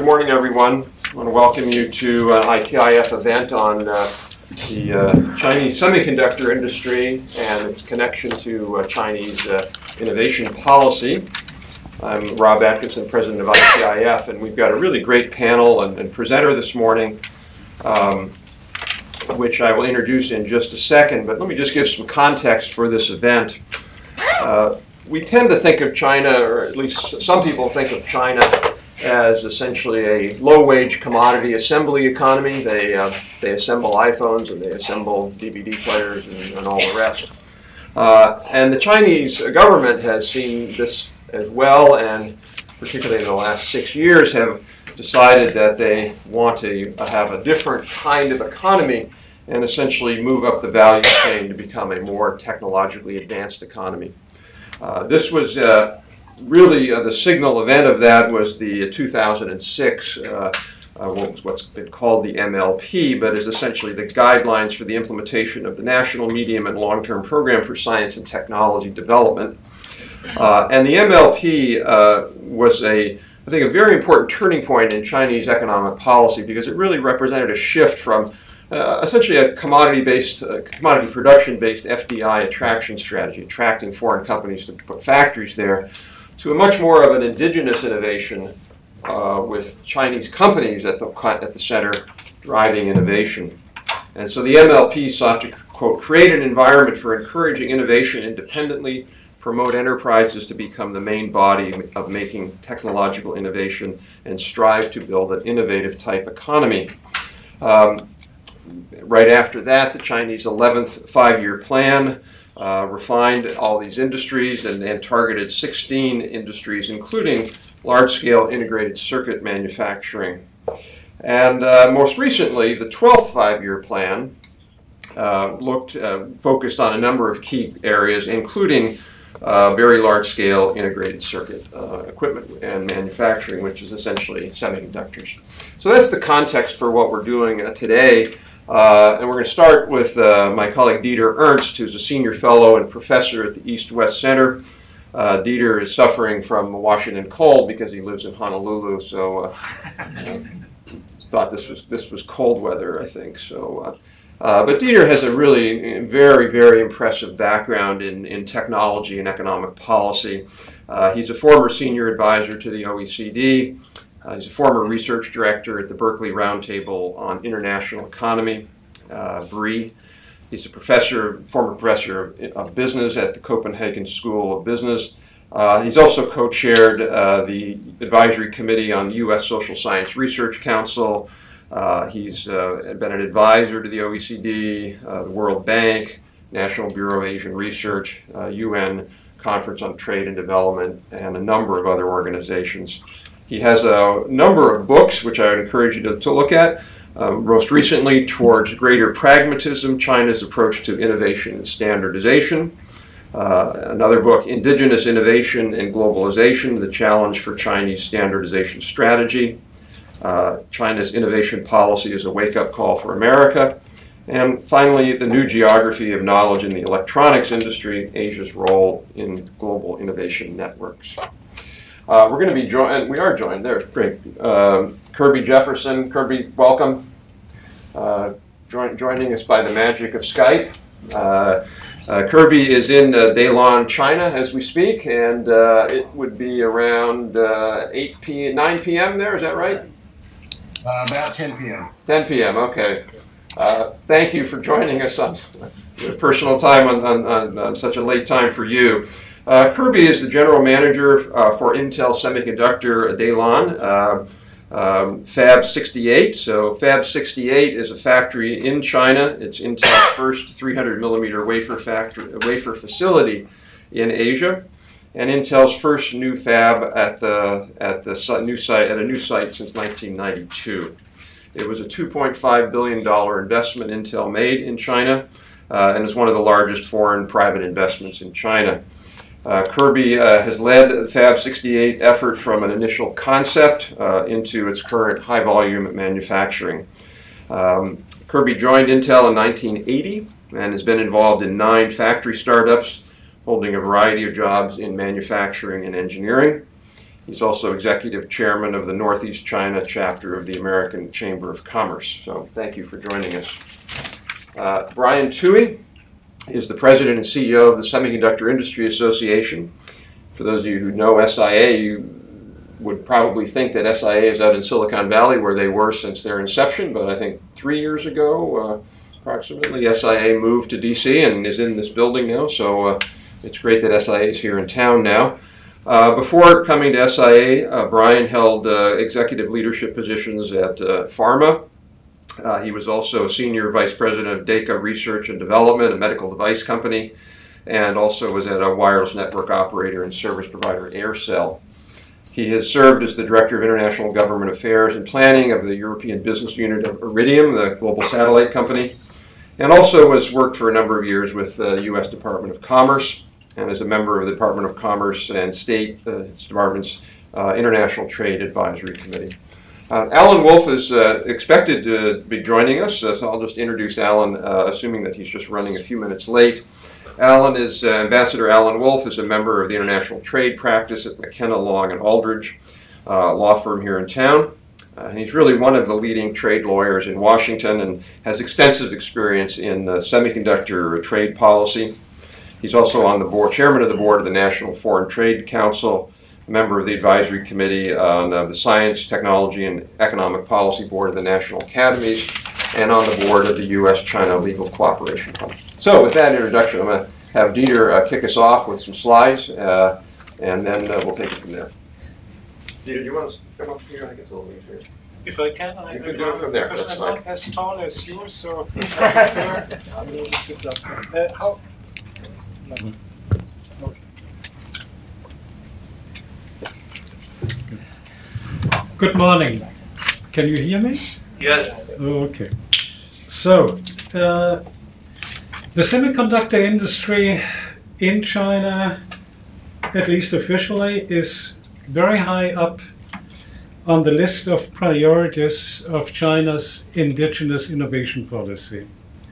morning, everyone. I want to welcome you to an ITIF event on the Chinese semiconductor industry and its connection to Chinese innovation policy. I'm Rob Atkinson, president of ITIF, and we've got a really great panel and presenter this morning, which I will introduce in just a second. But let me just give some context for this event. We tend to think of China, or at least some people think of China, as essentially a low-wage commodity assembly economy. They assemble iPhones and they assemble DVD players and all the rest. And the Chinese government has seen this as well, and particularly in the last 6 years have decided that they want to have a different kind of economy and essentially move up the value chain to become a more technologically advanced economy. This was really the signal event of that was the 2006, what's been called the MLP, but is essentially the guidelines for the implementation of the National Medium and Long-Term Program for Science and Technology Development. And the MLP was I think, a very important turning point in Chinese economic policy because it really represented a shift from essentially a commodity production-based FDI attraction strategy, attracting foreign companies to put factories there, to a much more of an indigenous innovation with Chinese companies at the center driving innovation. And so the MLP sought to, quote, create an environment for encouraging innovation independently, promote enterprises to become the main body of making technological innovation, and strive to build an innovative type economy. Right after that, the Chinese 11th five-year plan refined all these industries and targeted 16 industries, including large-scale integrated circuit manufacturing. And most recently, the 12th five-year plan focused on a number of key areas, including very large-scale integrated circuit equipment and manufacturing, which is essentially semiconductors. So that's the context for what we're doing today. And we're going to start with my colleague Dieter Ernst, who's a senior fellow and professor at the East-West Center. Dieter is suffering from Washington cold because he lives in Honolulu, so thought this was cold weather, I think. So, but Dieter has a really very, very impressive background in technology and economic policy. He's a former senior advisor to the OECD. He's a former research director at the Berkeley Roundtable on International Economy, BRI. He's a former professor of business at the Copenhagen School of Business. He's also co-chaired the advisory committee on the U.S. Social Science Research Council. He's been an advisor to the OECD, the World Bank, National Bureau of Asian Research, UN Conference on Trade and Development, and a number of other organizations. He has a number of books, which I would encourage you to look at. Most recently, Towards Greater Pragmatism, China's Approach to Innovation and Standardization. Another book, Indigenous Innovation and Globalization, The Challenge for Chinese Standardization Strategy. China's Innovation Policy is a Wake-Up Call for America. And finally, The New Geography of Knowledge in the Electronics Industry, Asia's Role in Global Innovation Networks. We're going to be joined, we are joined, there's great, Kirby Jefferson. Kirby, welcome. Joining us by the magic of Skype. Kirby is in Dalian, China as we speak, and it would be around 9 p.m. there, is that right? About 10 p.m. 10 p.m., okay. Thank you for joining us on personal time on such a late time for you. Kirby is the general manager for Intel Semiconductor Dalian, Fab 68. So Fab 68 is a factory in China. It's Intel's first 300 millimeter wafer facility in Asia, and Intel's first new fab at a new site since 1992. It was a $2.5 billion investment Intel made in China, and is one of the largest foreign private investments in China. Kirby has led the Fab 68 effort from an initial concept into its current high-volume manufacturing. Kirby joined Intel in 1980 and has been involved in 9 factory startups, holding a variety of jobs in manufacturing and engineering. He's also executive chairman of the Northeast China chapter of the American Chamber of Commerce. So thank you for joining us. Brian Toohey is the president and CEO of the Semiconductor Industry Association. For those of you who know SIA, you would probably think that SIA is out in Silicon Valley, where they were since their inception, but I think 3 years ago, approximately, SIA moved to DC and is in this building now, so it's great that SIA is here in town now. Before coming to SIA, Brian held executive leadership positions at Pharma. He was also senior vice president of DACA Research and Development, a medical device company, and also was at a wireless network operator and service provider, Aircell. He has served as the Director of International Government Affairs and Planning of the European Business Unit of Iridium, the global satellite company, and also has worked for a number of years with the U.S. Department of Commerce and is a member of the Department of Commerce and State Department's International Trade Advisory Committee. Alan Wolf is expected to be joining us, so I'll just introduce Alan, assuming that he's just running a few minutes late. Alan is Ambassador Alan Wolf is a member of the international trade practice at McKenna, Long and Aldridge, law firm here in town. And he's really one of the leading trade lawyers in Washington and has extensive experience in semiconductor trade policy. He's also on the board, chairman of the board of the National Foreign Trade Council, a member of the advisory committee on the Science, Technology, and Economic Policy Board of the National Academies, and on the board of the U.S.-China Legal Cooperation Fund. So with that introduction, I'm going to have Dieter kick us off with some slides, and then we'll take it from there. Dieter, do you want to come up here? I think it's a little easier. If I can, I can do it from there. Because I'm not as tall as you, so I will sit up. How? No. Okay. Good morning. Can you hear me? Yes. Okay. So, the semiconductor industry in China, at least officially, is very high up on the list of priorities of China's indigenous innovation policy.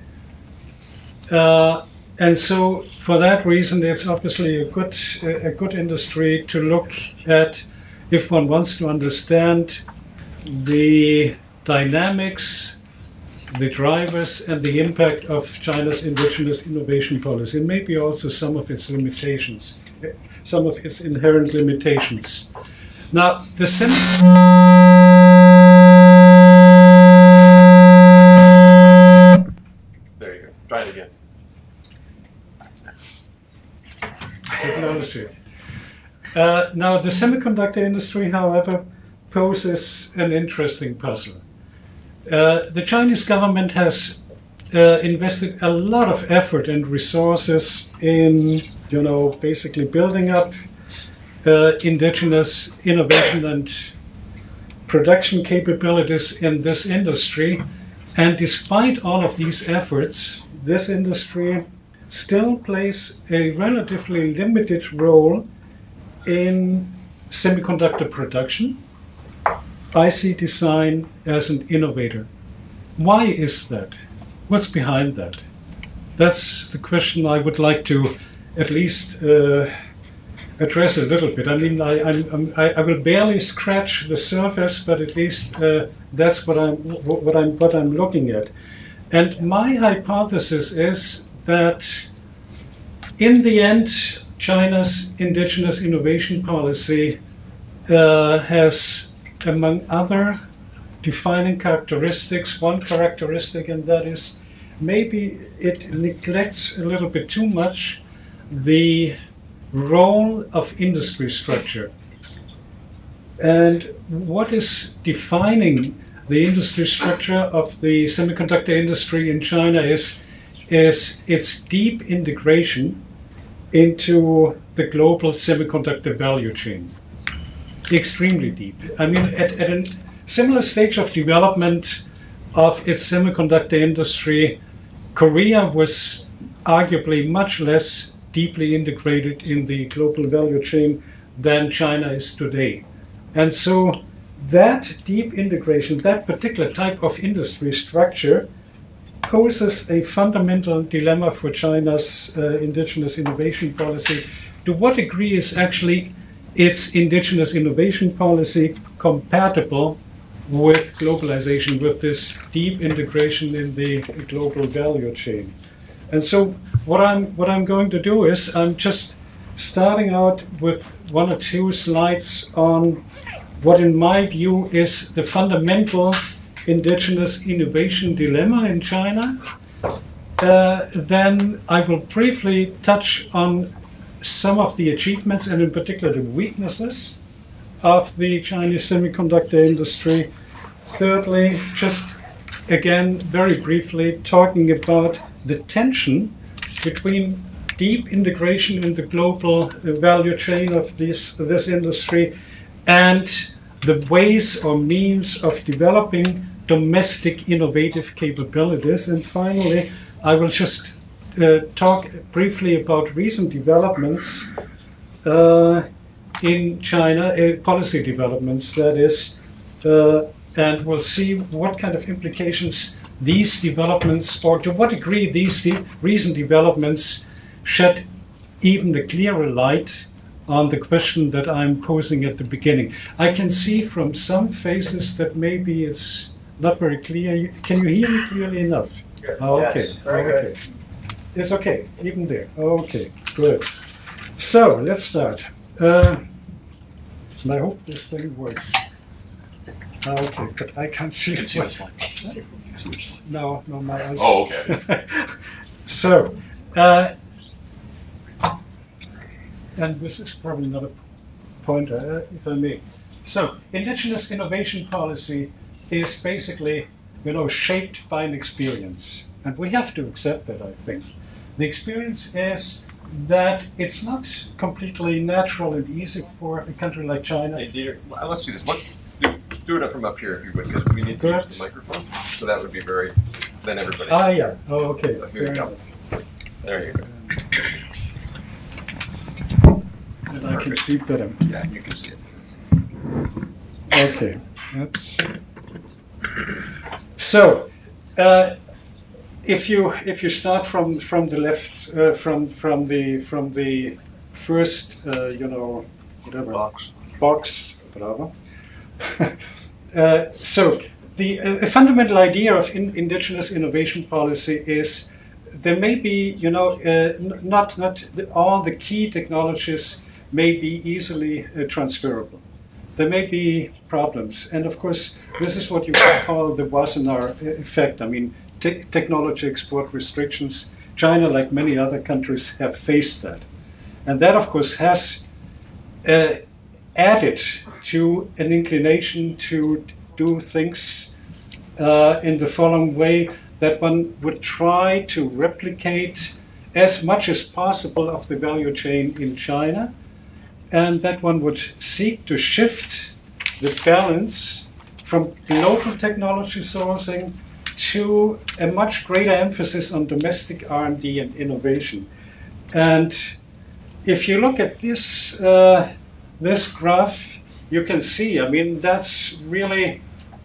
And so, for that reason, it's obviously a good industry to look at if one wants to understand the dynamics, the drivers, and the impact of China's indigenous innovation policy, and maybe also some of its limitations, some of its inherent limitations. Now, the There you go. Try it again. Technology. Now, the semiconductor industry, however, poses an interesting puzzle. The Chinese government has invested a lot of effort and resources in, basically building up indigenous innovation and production capabilities in this industry. And despite all of these efforts, this industry still plays a relatively limited role in semiconductor production, IC design as an innovator. Why is that? What's behind that? That's the question I would like to at least address a little bit. I mean, I will barely scratch the surface, but at least that's what I'm looking at. And my hypothesis is that in the end, China's indigenous innovation policy has, among other defining characteristics, one characteristic, and that is maybe it neglects a little bit too much the role of industry structure. And what is defining the industry structure of the semiconductor industry in China is its deep integration into the global semiconductor value chain. Extremely deep. I mean, at a similar stage of development of its semiconductor industry, Korea was arguably much less deeply integrated in the global value chain than China is today. And so that deep integration, that particular type of industry structure, poses a fundamental dilemma for China's indigenous innovation policy. To what degree is actually its indigenous innovation policy compatible with globalization, with this deep integration in the global value chain. And so what I'm going to do is I'm just starting out with one or two slides on what in my view is the fundamental indigenous innovation dilemma in China. Then I will briefly touch on some of the achievements and in particular the weaknesses of the Chinese semiconductor industry. Thirdly, just again very briefly talking about the tension between deep integration in the global value chain of this industry and the ways or means of developing domestic innovative capabilities. And finally, I will just talk briefly about recent developments in China, policy developments, that is, and we'll see what kind of implications these developments, or to what degree these recent developments shed even a clearer light on the question that I'm posing at the beginning. I can see from some faces that maybe it's not very clear. Can you hear me clearly enough? Oh, okay. Yes, very good. It's okay, even there. Okay, good. So let's start. And I hope this thing works. Okay, but I can't see it. No, my eyes. Oh, okay. So, and this is probably not a pointer, if I may. So, indigenous innovation policy is basically, shaped by an experience. And we have to accept that, I think. The experience is that it's not completely natural and easy for a country like China. Hey, dear, well, let's do this. Do it from up here if you would, because we need to use the microphone. So that would be then everybody. Ah, yeah. Oh, okay. So here you go. There you go. And I can see better. Yeah, you can see it. Okay. So, if you start from the left, from the first, whatever box, whatever. So the fundamental idea of indigenous innovation policy is there may be, not all the key technologies may be easily transferable. There may be problems, and of course, this is what you call the Wassenaar effect. I mean, technology export restrictions. China, like many other countries, have faced that, and that, of course, has added to an inclination to do things in the following way, that one would try to replicate as much as possible of the value chain in China, and that one would seek to shift the balance from local technology sourcing to a much greater emphasis on domestic R&D and innovation. And if you look at this this graph, you can see, I mean, that's really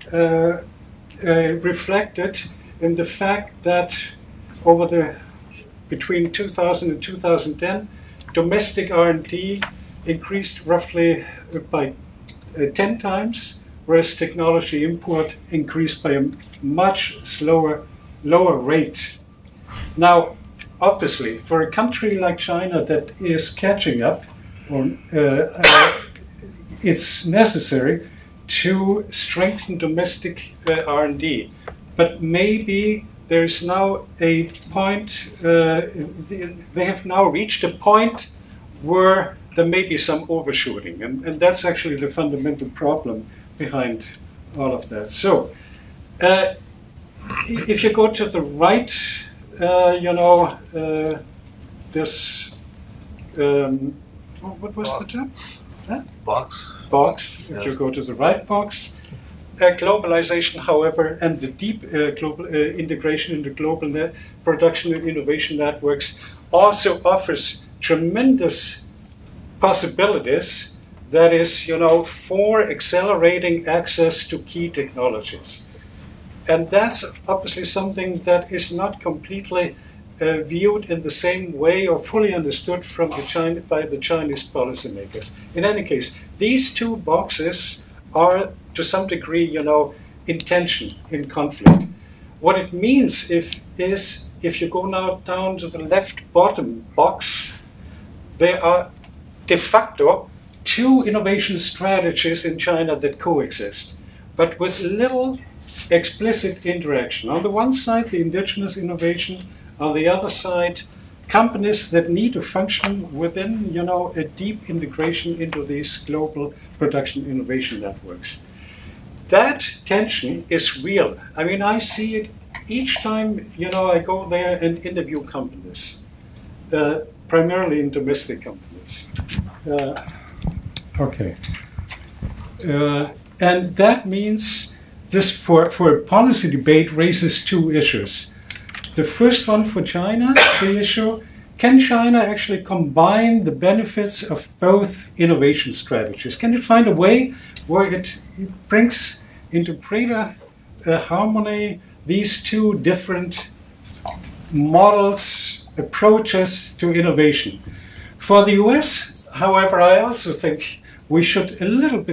reflected in the fact that between 2000 and 2010, domestic R&D increased roughly by 10 times, whereas technology import increased by a much lower rate. Now, obviously, for a country like China that is catching up, it's necessary to strengthen domestic R&D. But maybe there is now a point, they have now reached a point where there may be some overshooting. And that's actually the fundamental problem behind all of that. So, if you go to the right, this, what was the term? Huh? Box. Box. If you go to the right box, globalization, however, and the deep global integration into global production and innovation networks also offers tremendous possibilities. That is, for accelerating access to key technologies. And that's obviously something that is not completely viewed in the same way or fully understood from by the Chinese policymakers. In any case, these two boxes are to some degree, in tension, in conflict. What it means if you go now down to the left bottom box, there are de facto two innovation strategies in China that coexist, but with little explicit interaction. On the one side, the indigenous innovation. On the other side, companies that need to function within, a deep integration into these global production innovation networks. That tension is real. I mean, I see it each time, I go there and interview companies, primarily in domestic companies. And that means this, for a policy debate, raises two issues. The first one for China, the issue, can China actually combine the benefits of both innovation strategies? Can it find a way where it brings into greater harmony these two different models, approaches to innovation? For the US, however, I also think we should think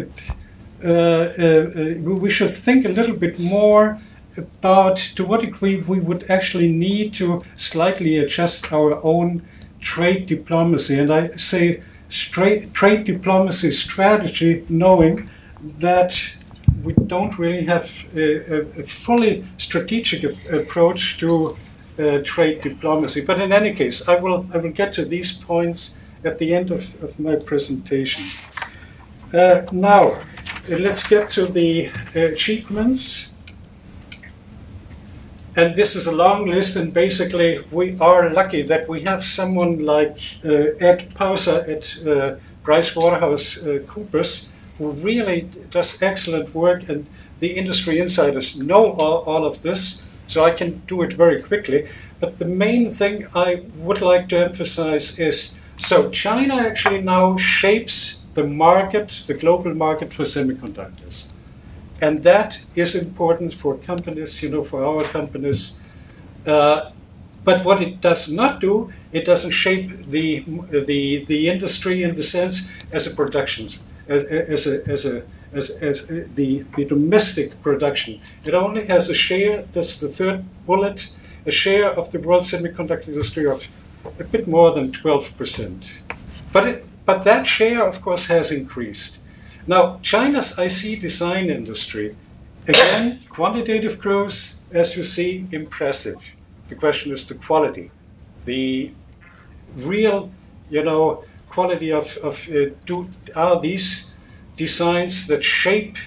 a little bit more about to what degree we would actually need to slightly adjust our own trade diplomacy. And I say trade diplomacy strategy, knowing that we don't really have a fully strategic approach to trade diplomacy. But in any case, I will get to these points at the end of my presentation. Now, let's get to the achievements. And this is a long list, and basically we are lucky that we have someone like Ed Pauser at PricewaterhouseCoopers, who really does excellent work, and the industry insiders know all of this, so I can do it very quickly. But the main thing I would like to emphasize is, so China actually now shapes the market, the global market for semiconductors. And that is important for companies, for our companies. But what it does not do, it doesn't shape the industry in the sense as a production, as the domestic production. It only has a share. That's the third bullet. A share of the world semiconductor industry of a bit more than 12%. But that share, of course, has increased. Now, China's IC design industry, again, quantitative growth, as you see, impressive. The question is the quality, the real, quality are these designs that shape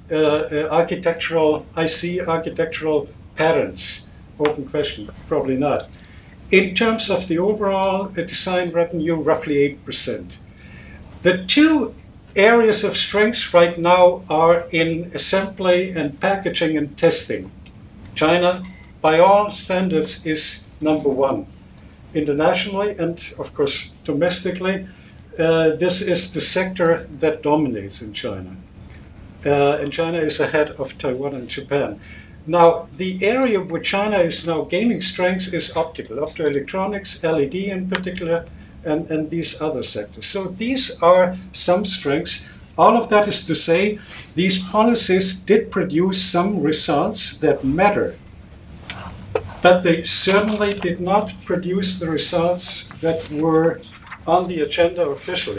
IC architectural patterns? Open question, probably not. In terms of the overall design revenue, roughly 8%. The two areas of strength right now are in assembly and packaging and testing. China, by all standards, is number one. Internationally and, of course, domestically, this is the sector that dominates in China. And China is ahead of Taiwan and Japan. Now, the area where China is now gaining strength is optoelectronics, LED in particular, and these other sectors. So these are some strengths. All of that is to say, these policies did produce some results that matter, but they certainly did not produce the results that were on the agenda officially.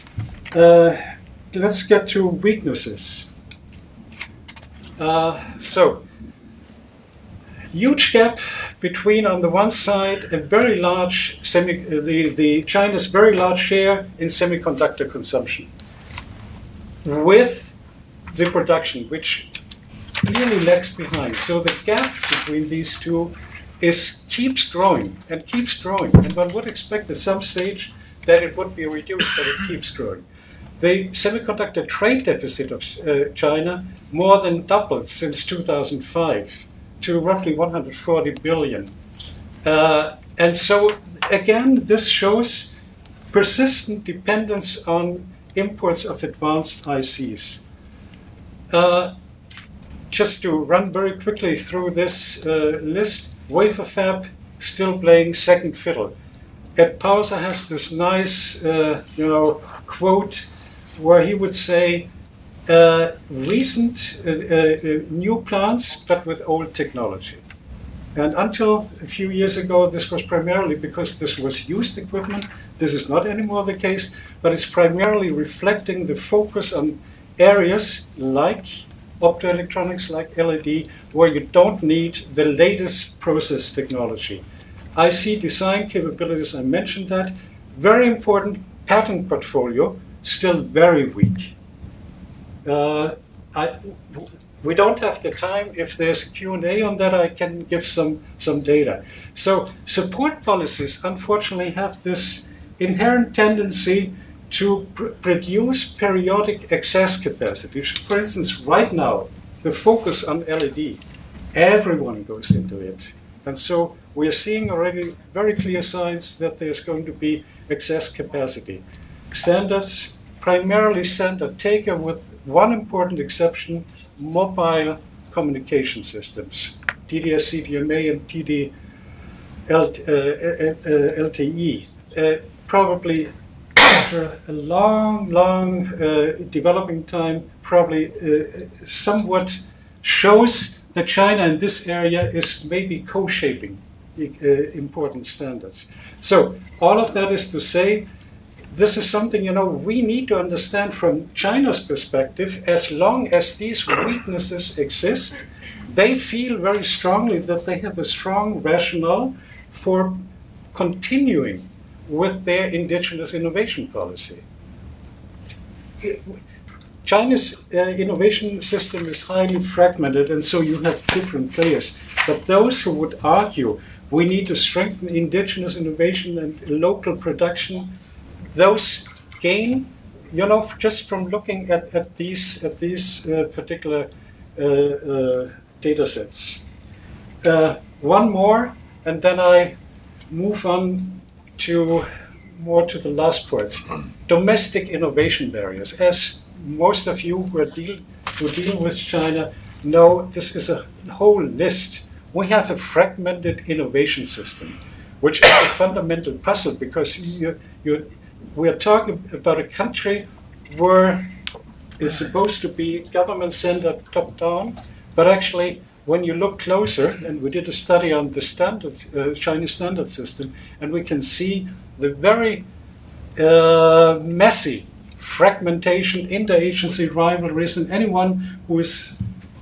Let's get to weaknesses. Huge gap between, on the one side, a very large China's very large share in semiconductor consumption, with the production, which clearly lags behind. So the gap between these two keeps growing and keeps growing, and one would expect at some stage that it would be reduced, but it keeps growing. The semiconductor trade deficit of China more than doubled since 2005. To roughly 140 billion. And so, again, this shows persistent dependence on imports of advanced ICs. Just to run very quickly through this list, wafer fab still playing second fiddle. Ed Pauser has this nice, quote where he would say, recent new plants, but with old technology. And until a few years ago, this was primarily because this was used equipment. This is not anymore the case, but it's primarily reflecting the focus on areas like optoelectronics, like LED, where you don't need the latest process technology. IC design capabilities, I mentioned that. Very important patent portfolio, still very weak. We don't have the time. If there's a Q&A on that, I can give some data. So support policies, unfortunately, have this inherent tendency to produce periodic excess capacity. For instance, right now, the focus on LED, everyone goes into it. And so we are seeing already very clear signs that there's going to be excess capacity. Standards, primarily standard taker with one important exception, mobile communication systems, TD-SCDMA and TD-LTE. Probably after a long developing time, probably somewhat shows that China in this area is maybe co-shaping important standards. So all of that is to say, this is something, we need to understand from China's perspective. As long as these weaknesses exist, they feel very strongly that they have a strong rationale for continuing with their indigenous innovation policy. China's innovation system is highly fragmented, and so you have different players. But those who would argue we need to strengthen indigenous innovation and local production, those gain, just from looking at these particular data sets. One more, and then I move on to the last parts. Domestic innovation barriers. As most of you who deal with China know, this is a whole list. We have a fragmented innovation system, which is a fundamental puzzle, because we are talking about a country where it's supposed to be government-centered, top-down, but actually, when you look closer, and we did a study on the Chinese standard system, and we can see the very messy fragmentation, interagency rivalries, and anyone who is,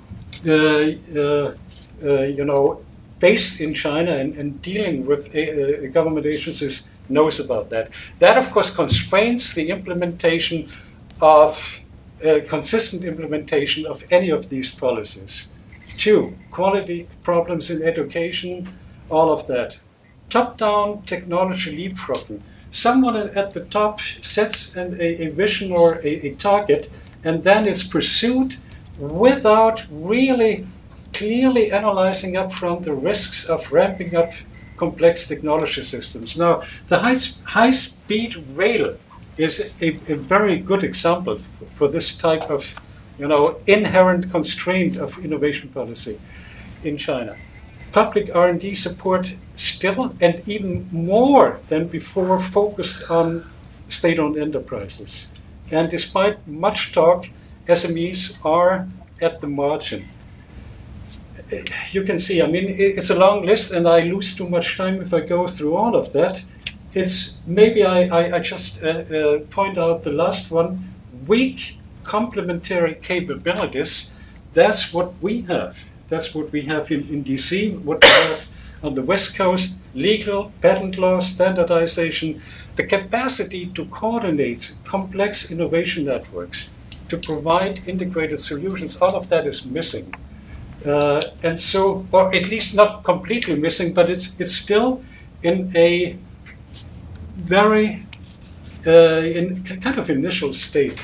based in China and dealing with government agencies knows about that. That, of course, constrains the implementation of consistent implementation of any of these policies. 2, quality problems in education, all of that. Top-down technology leapfrogging. Someone at the top sets a vision or a target, and then it's pursued without really clearly analyzing upfront the risks of ramping up complex technology systems. Now, the high-speed rail is a very good example for this type of inherent constraint of innovation policy in China. Public R&D support still, and even more than before, focused on state-owned enterprises. And despite much talk, SMEs are at the margin. You can see, it's a long list, and I lose too much time if I go through all of that. Maybe I just point out the last one, weak complementary capabilities. That's what we have. That's what we have in DC, what we have on the West Coast, legal, patent law, standardization, the capacity to coordinate complex innovation networks, to provide integrated solutions, all of that is missing. And so, or at least not completely missing, but it's still in a very in kind of initial state.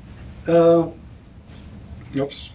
Oops.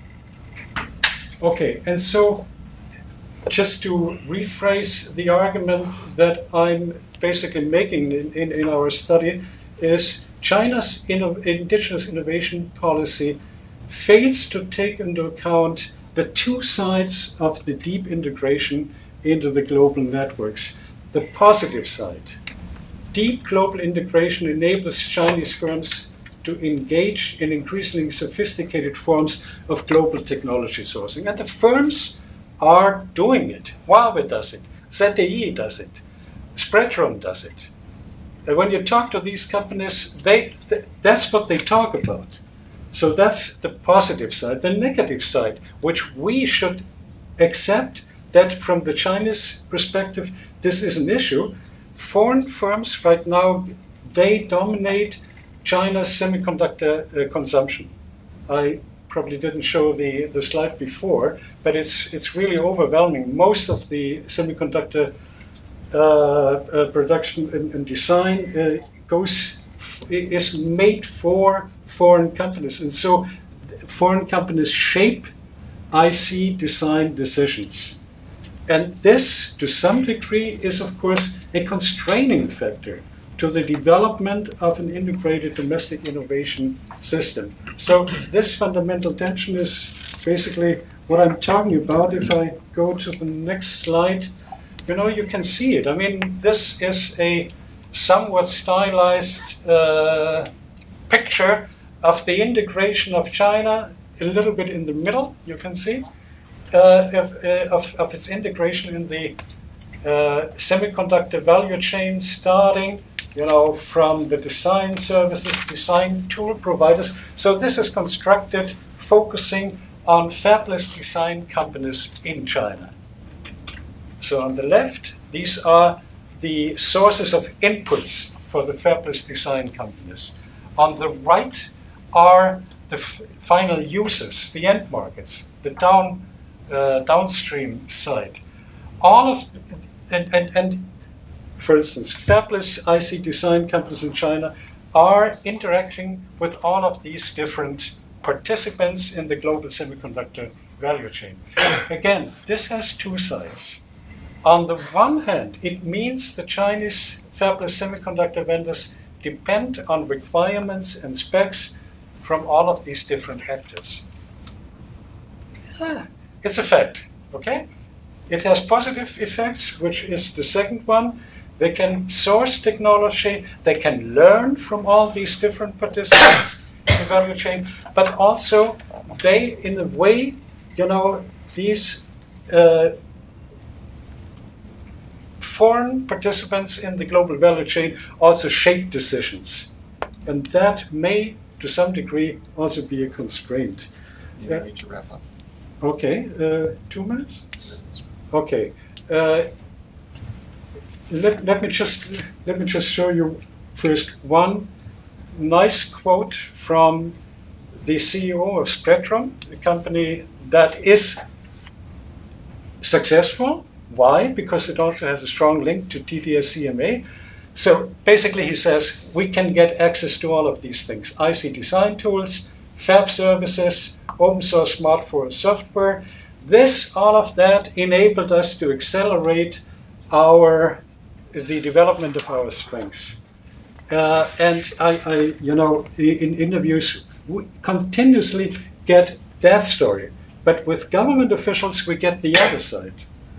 Okay, and so just to rephrase the argument that I'm basically making in our study is China's indigenous innovation policy fails to take into account the two sides of the deep integration into the global networks. The positive side. Deep global integration enables Chinese firms to engage in increasingly sophisticated forms of global technology sourcing. And the firms are doing it. Huawei does it. ZTE does it. Spreadtrum does it. And when you talk to these companies, that's what they talk about. So that's the positive side. The negative side, which we should accept that from the Chinese perspective, this is an issue. Foreign firms right now, they dominate China's semiconductor consumption. I probably didn't show the slide before, but it's really overwhelming. Most of the semiconductor production and design is made for foreign companies, and so foreign companies shape IC design decisions. And this, to some degree, is of course a constraining factor to the development of an integrated domestic innovation system. So this fundamental tension is basically what I'm talking about. If I go to the next slide, you can see it. I mean, this is a somewhat stylized picture of the integration of China, a little bit in the middle, you can see, of its integration in the semiconductor value chain, starting from the design services, design tool providers. So this is constructed focusing on fabless design companies in China. So on the left, these are the sources of inputs for the fabless design companies. On the right are the final users, the end markets, the downstream side. All of and for instance, fabless IC design companies in China are interacting with all of these different participants in the global semiconductor value chain. Again, this has two sides. On the one hand, it means the Chinese fabless semiconductor vendors depend on requirements and specs from all of these different actors. It's a fact, okay? It has positive effects, which is the second one. They can source technology, they can learn from all these different participants in the value chain, but also they, in a way, these foreign participants in the global value chain also shape decisions. And that may, to some degree, also be a constraint. You need to wrap up. Okay, 2 minutes? Okay. Let me just show you first one nice quote from the CEO of Spreadtrum, a company that is successful. Why? Because it also has a strong link to TD-SCMA. So basically he says we can get access to all of these things: IC design tools, fab services, open source smartphone software. All of that enabled us to accelerate the development of our strengths. And I in interviews, we continuously get that story. But with government officials, we get the other side.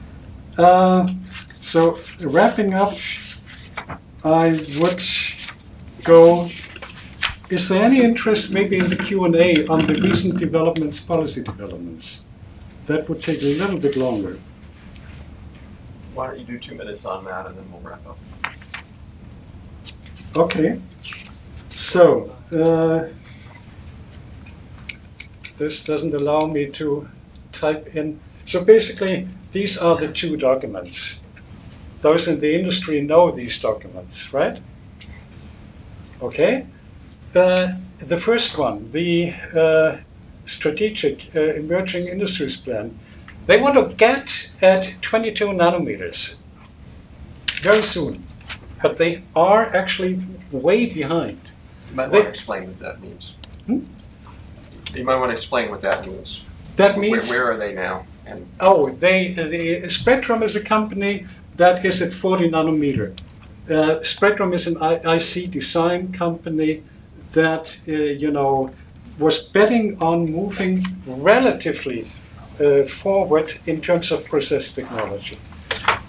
So wrapping up, I would go, is there any interest maybe in the Q&A on the recent developments, policy developments? That would take a little bit longer. Why don't you do 2 minutes on that and then we'll wrap up. Okay. So, this doesn't allow me to type in. So basically, these are the two documents. Those in the industry know these documents, right? Okay. The first one, the Strategic Emerging Industries Plan, they want to get at 22 nanometers very soon, but they are actually way behind. You might want to explain what that means. You might want to explain what that means. That means where are they now? And the Spreadtrum is a company that is at 40 nanometer. Spreadtrum is an IC design company that was betting on moving relatively forward in terms of process technology.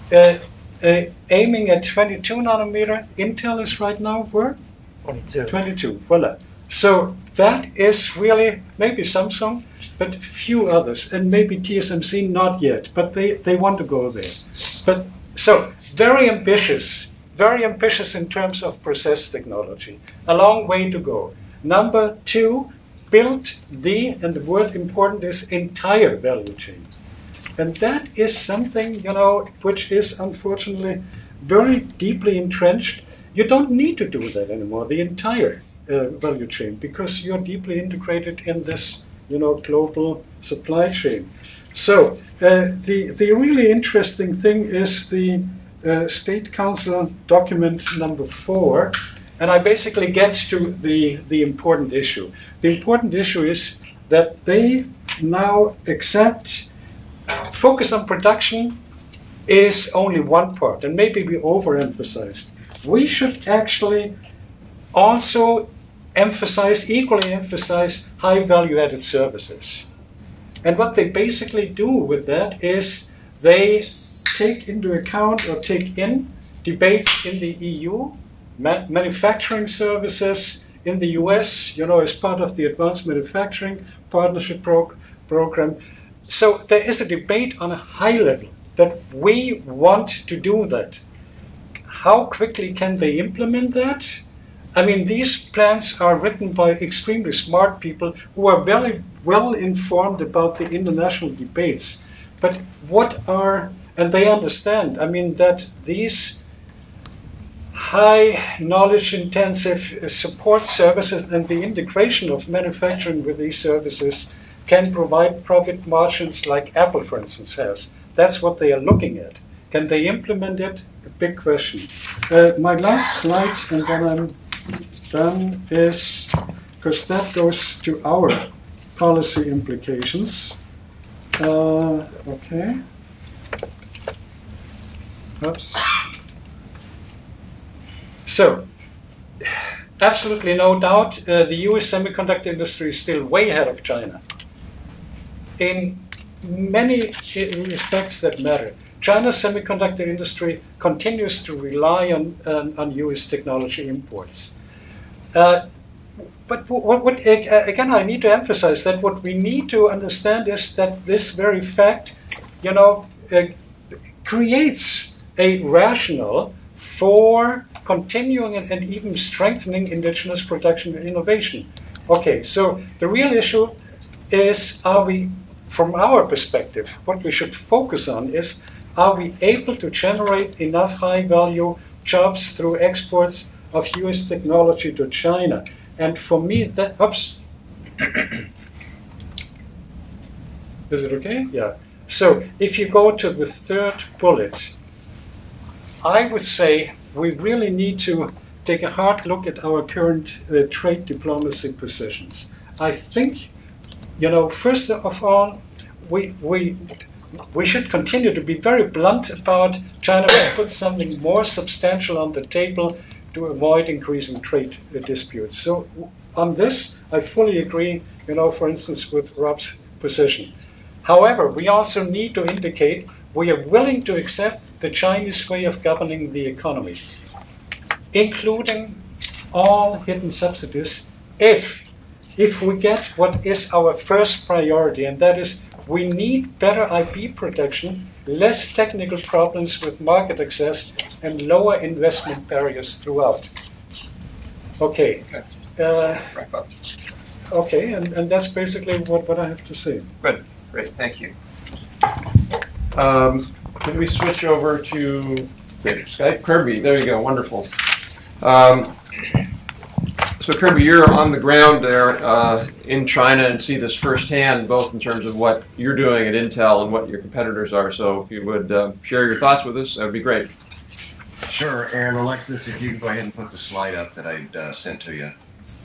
uh, aiming at 22 nanometer. Intel is right now where? 22. 22, voila. So that is really, maybe Samsung, but few others, and maybe TSMC not yet, but they want to go there. But so very ambitious in terms of process technology. A long way to go. Number two, build and the word important is entire value chain. And that is something, which is unfortunately very deeply entrenched. You don't need to do that anymore, the entire value chain, because you're deeply integrated in this, global supply chain. So the really interesting thing is the State Council document number 4, and I basically get to the important issue. The important issue is that they now accept focus on production is only one part, and maybe we overemphasized. We should actually also equally emphasize high value-added services. And what they basically do with that is they take into account or take in debates in the EU, manufacturing services in the US, as part of the Advanced Manufacturing Partnership Program. So there is a debate on a high level that we want to do that. How quickly can they implement that? I mean, these plans are written by extremely smart people who are very well informed about the international debates. But and they understand, that these high knowledge intensive support services and the integration of manufacturing with these services can provide profit margins like Apple, for instance, has. That's what they are looking at. Can they implement it? A big question. My last slide, and then I'm done, is, because that goes to our policy implications. Okay. Oops. So, absolutely no doubt, the US semiconductor industry is still way ahead of China. In many respects that matter. China's semiconductor industry continues to rely on US technology imports. But again, I need to emphasize that what we need to understand is that this very fact, creates a rationale for continuing and even strengthening indigenous production and innovation. Okay, so the real issue is, from our perspective, what we should focus on is, are we able to generate enough high-value jobs through exports of US technology to China? And for me, is it okay? Yeah. So if you go to the third bullet, I would say we really need to take a hard look at our current trade diplomacy positions. I think, first of all, we should continue to be very blunt about China must put something more substantial on the table to avoid increasing trade disputes. So on this, I fully agree, for instance, with Rob's position. However, we also need to indicate we are willing to accept the Chinese way of governing the economy, including all hidden subsidies, if we get what is our first priority, and that is we need better IP protection, less technical problems with market access, and lower investment barriers throughout. Okay. Wrap up. Okay, and that's basically what I have to say. Good. Great. Thank you. Can we switch over to Skype? Kirby, there you go. Wonderful. So Kirby, you're on the ground there in China and see this firsthand, both in terms of what you're doing at Intel and what your competitors are. So if you would share your thoughts with us, that would be great. Sure, Aaron. Alexis, if you can go ahead and put the slide up that I sent to you.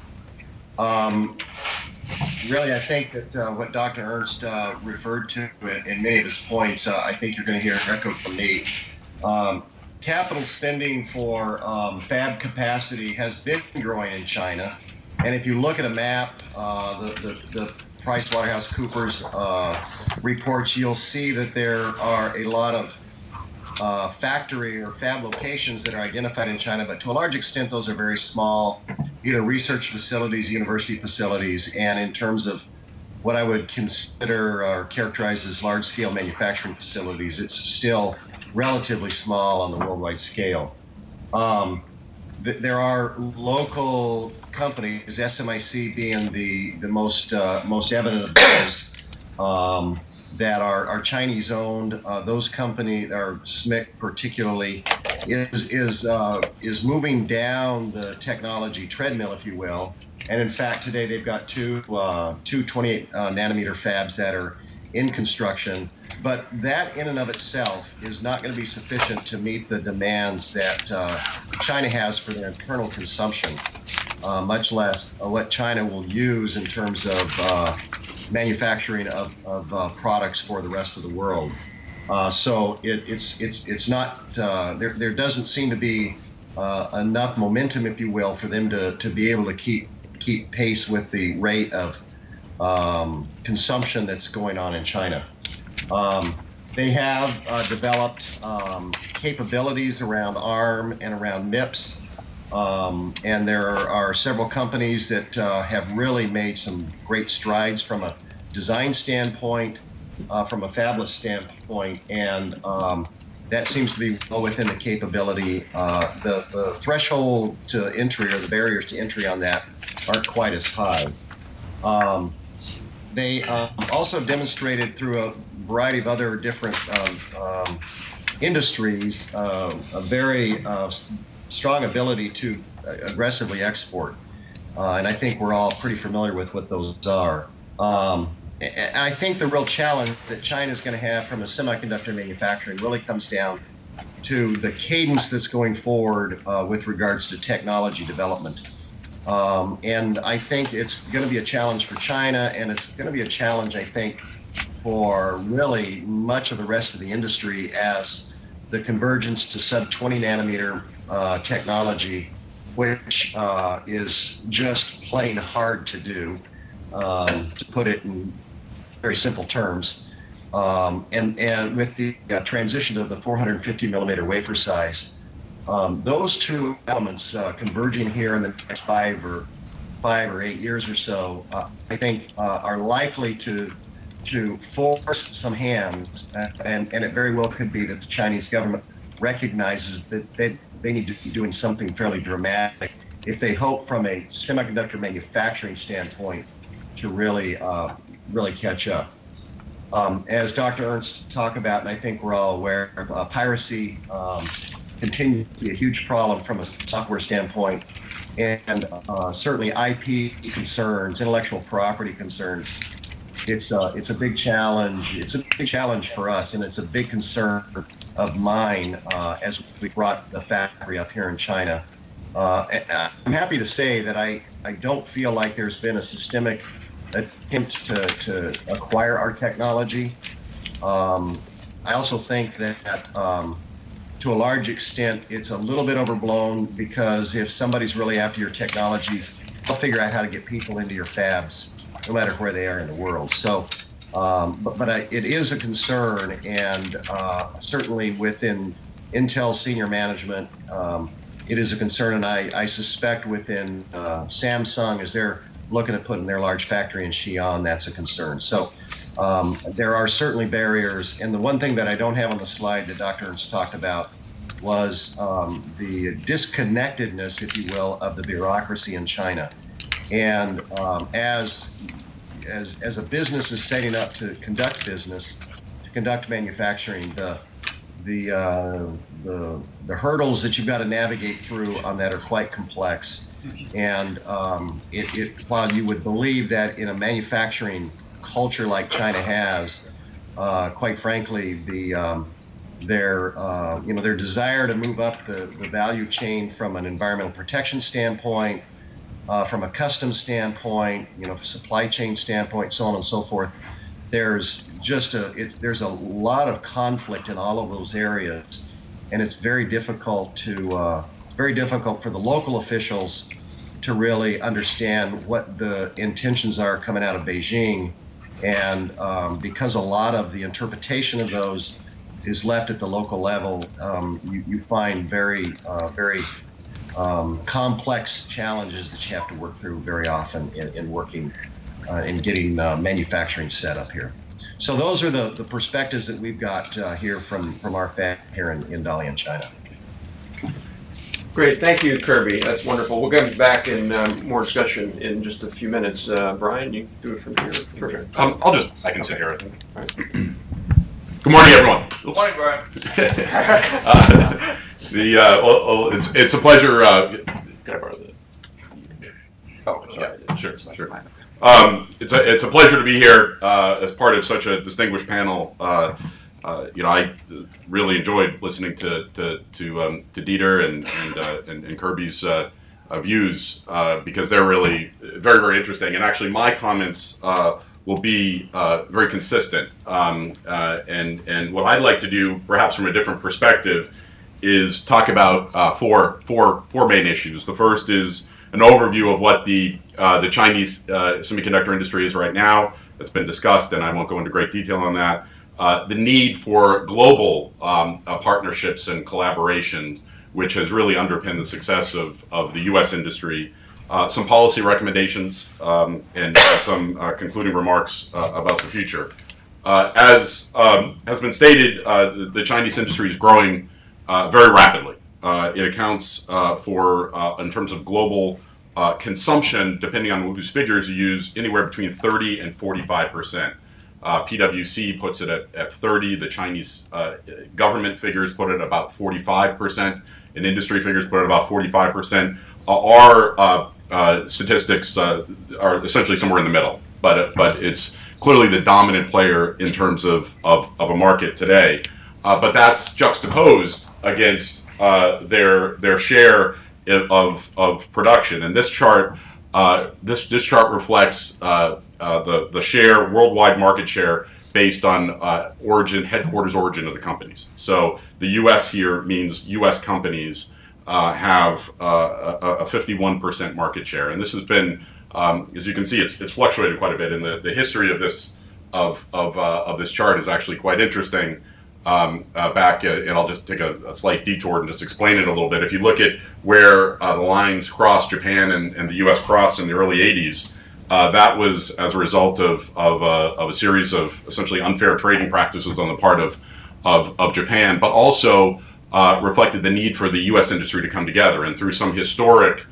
Really, I think that what Dr. Ernst referred to in many of his points, I think you're going to hear an echo from me. Capital spending for fab capacity has been growing in China. And if you look at a map, the PricewaterhouseCoopers reports, you'll see that there are a lot of factory or fab locations that are identified in China, but to a large extent, those are very small, either research facilities, university facilities, and in terms of what I would consider or characterize as large-scale manufacturing facilities, it's still relatively small on the worldwide scale. There are local companies, SMIC being the most evident of those, that are Chinese owned. Those companies, or SMIC particularly, is moving down the technology treadmill, if you will. And in fact, today they've got two 28 nanometer fabs that are in construction. But that in and of itself is not going to be sufficient to meet the demands that China has for their internal consumption, much less what China will use in terms of manufacturing of products for the rest of the world. So it's not, there doesn't seem to be enough momentum, if you will, for them to be able to keep pace with the rate of consumption that's going on in China. They have developed capabilities around ARM and around MIPS, and there are several companies that have really made some great strides from a design standpoint, from a fabless standpoint, and that seems to be well within the capability. The threshold to entry, or the barriers to entry on that, aren't quite as high. They also demonstrated through a variety of other different industries a very strong ability to aggressively export. And I think we're all pretty familiar with what those are. I think the real challenge that China is going to have from a semiconductor manufacturing really comes down to the cadence that's going forward with regards to technology development. And I think it's going to be a challenge for China, and it's going to be a challenge, I think, for really much of the rest of the industry as the convergence to sub-20 nanometer technology, which is just plain hard to do, to put it in very simple terms. And with the transition to the 450 millimeter wafer size, those two elements converging here in the next 5 or 8 years or so, I think are likely to force some hands, and it very well could be that the Chinese government recognizes that they need to be doing something fairly dramatic if they hope from a semiconductor manufacturing standpoint to really catch up. As Dr. Ernst talked about, and I think we're all aware, piracy continues to be a huge problem from a software standpoint, and certainly IP concerns, intellectual property concerns. It's a big challenge. It's a big challenge for us, and it's a big concern of mine as we brought the factory up here in China. I'm happy to say that I don't feel like there's been a systemic attempt to acquire our technology. I also think that to a large extent, it's a little bit overblown, because if somebody's really after your technology, they'll figure out how to get people into your fabs, no matter where they are in the world. So, it is a concern, and certainly within Intel senior management, it is a concern, and I suspect within Samsung, as they're looking at putting their large factory in Xi'an, that's a concern. So there are certainly barriers, and the one thing that I don't have on the slide that Dr. Ernst talked about was the disconnectedness, if you will, of the bureaucracy in China. And as a business is setting up to conduct business, to conduct manufacturing, the hurdles that you've got to navigate through on that are quite complex. And while you would believe that in a manufacturing culture like China has, quite frankly, their desire to move up the value chain from an environmental protection standpoint, from a customs standpoint, supply chain standpoint, so on and so forth, there's a lot of conflict in all of those areas, and it's very difficult for the local officials to really understand what the intentions are coming out of Beijing, and because a lot of the interpretation of those is left at the local level, you find very complex challenges that you have to work through very often in working in getting manufacturing set up here. So those are the perspectives that we've got here from our fab here in Dalian, China. Great, thank you, Kirby. That's wonderful. We'll get back in more discussion in just a few minutes. Brian, you can do it from here. Sure. I can sit here, I think. All right. Good morning, everyone. Good morning, Brian. It's a pleasure. Can I borrow the? Oh, yeah, sure. It's a pleasure to be here as part of such a distinguished panel. I really enjoyed listening to Dieter and Kirby's views because they're really very, very interesting. And actually, my comments will be very consistent. And what I'd like to do, perhaps from a different perspective, is talk about four main issues. The first is an overview of what the Chinese semiconductor industry is right now. That's been discussed, and I won't go into great detail on that. The need for global partnerships and collaborations, which has really underpinned the success of the U.S. industry. Some policy recommendations and some concluding remarks about the future. As has been stated, the Chinese industry is growing very rapidly. It accounts for, in terms of global consumption, depending on whose figures you use, anywhere between 30 and 45%. PwC puts it at 30. The Chinese government figures put it at about 45%. And industry figures put it at about 45%. Our statistics are essentially somewhere in the middle, but it's clearly the dominant player in terms of a market today. But that's juxtaposed against their share of production. And this chart this chart reflects the share, worldwide market share, based on headquarters origin of the companies. So the U.S. here means U.S. companies have a 51% market share, and this has been, as you can see, it's fluctuated quite a bit. And the history of this this chart is actually quite interesting. Back, and I'll just take a slight detour and just explain it a little bit. If you look at where the lines cross Japan and the U.S. crossed in the early 80s, that was as a result of a series of essentially unfair trading practices on the part of Japan, but also reflected the need for the U.S. industry to come together. And through some historic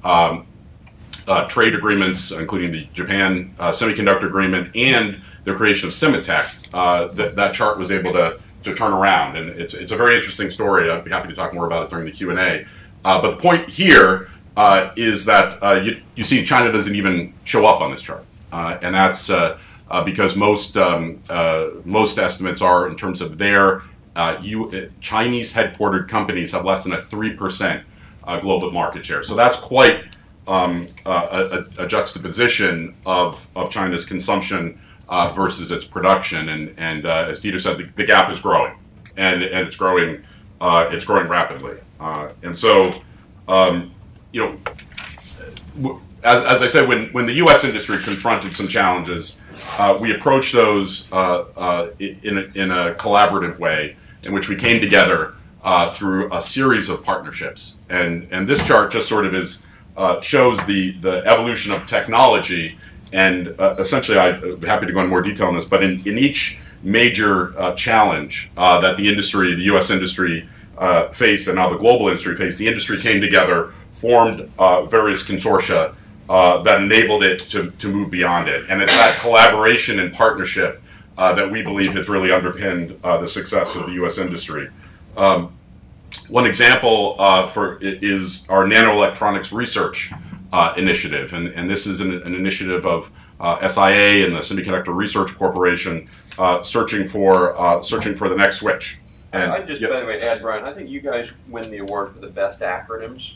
trade agreements, including the Japan Semiconductor Agreement and the creation of Semitech, that chart was able to turn around. And it's a very interesting story. I'd be happy to talk more about it during the Q&A. But the point here is that you see China doesn't even show up on this chart. And that's because most estimates are, in terms of their Chinese headquartered companies, have less than a 3% global market share. So that's quite a juxtaposition of China's consumption versus its production, and as Dieter said, the gap is growing, and it's growing rapidly. And so, as I said, when the U.S. industry confronted some challenges, we approached those in a collaborative way, in which we came together through a series of partnerships. And this chart just sort of shows the evolution of technology. And essentially, I'd be happy to go into more detail on this, but in each major challenge that the U.S. industry faced, and now the global industry faced, the industry came together, formed various consortia that enabled it to move beyond it. And it's that collaboration and partnership that we believe has really underpinned the success of the U.S. industry. One example is our nanoelectronics research initiative, and this is an initiative of SIA and the Semiconductor Research Corporation searching for the next switch. And I just, by the way, add, Brian, I think you guys win the award for the best acronyms.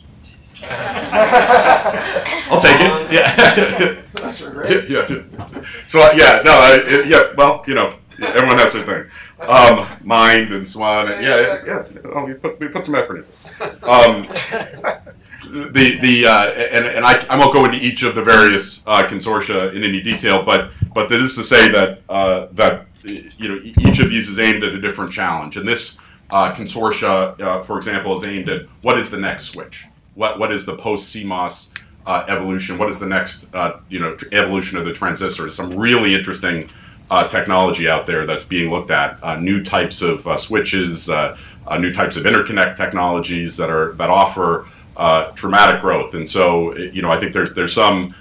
I'll take it. Yeah. That's great. Yeah. So well, everyone has their thing. Mind and SWAN. We put some effort into it. I won't go into each of the various consortia in any detail, but this is to say that each of these is aimed at a different challenge. And this consortia, for example, is aimed at what is the next switch? What is the post-CMOS evolution? What is the next evolution of the transistor? Some really interesting technology out there that's being looked at. New types of switches, new types of interconnect technologies that offer dramatic growth. And so, I think there's some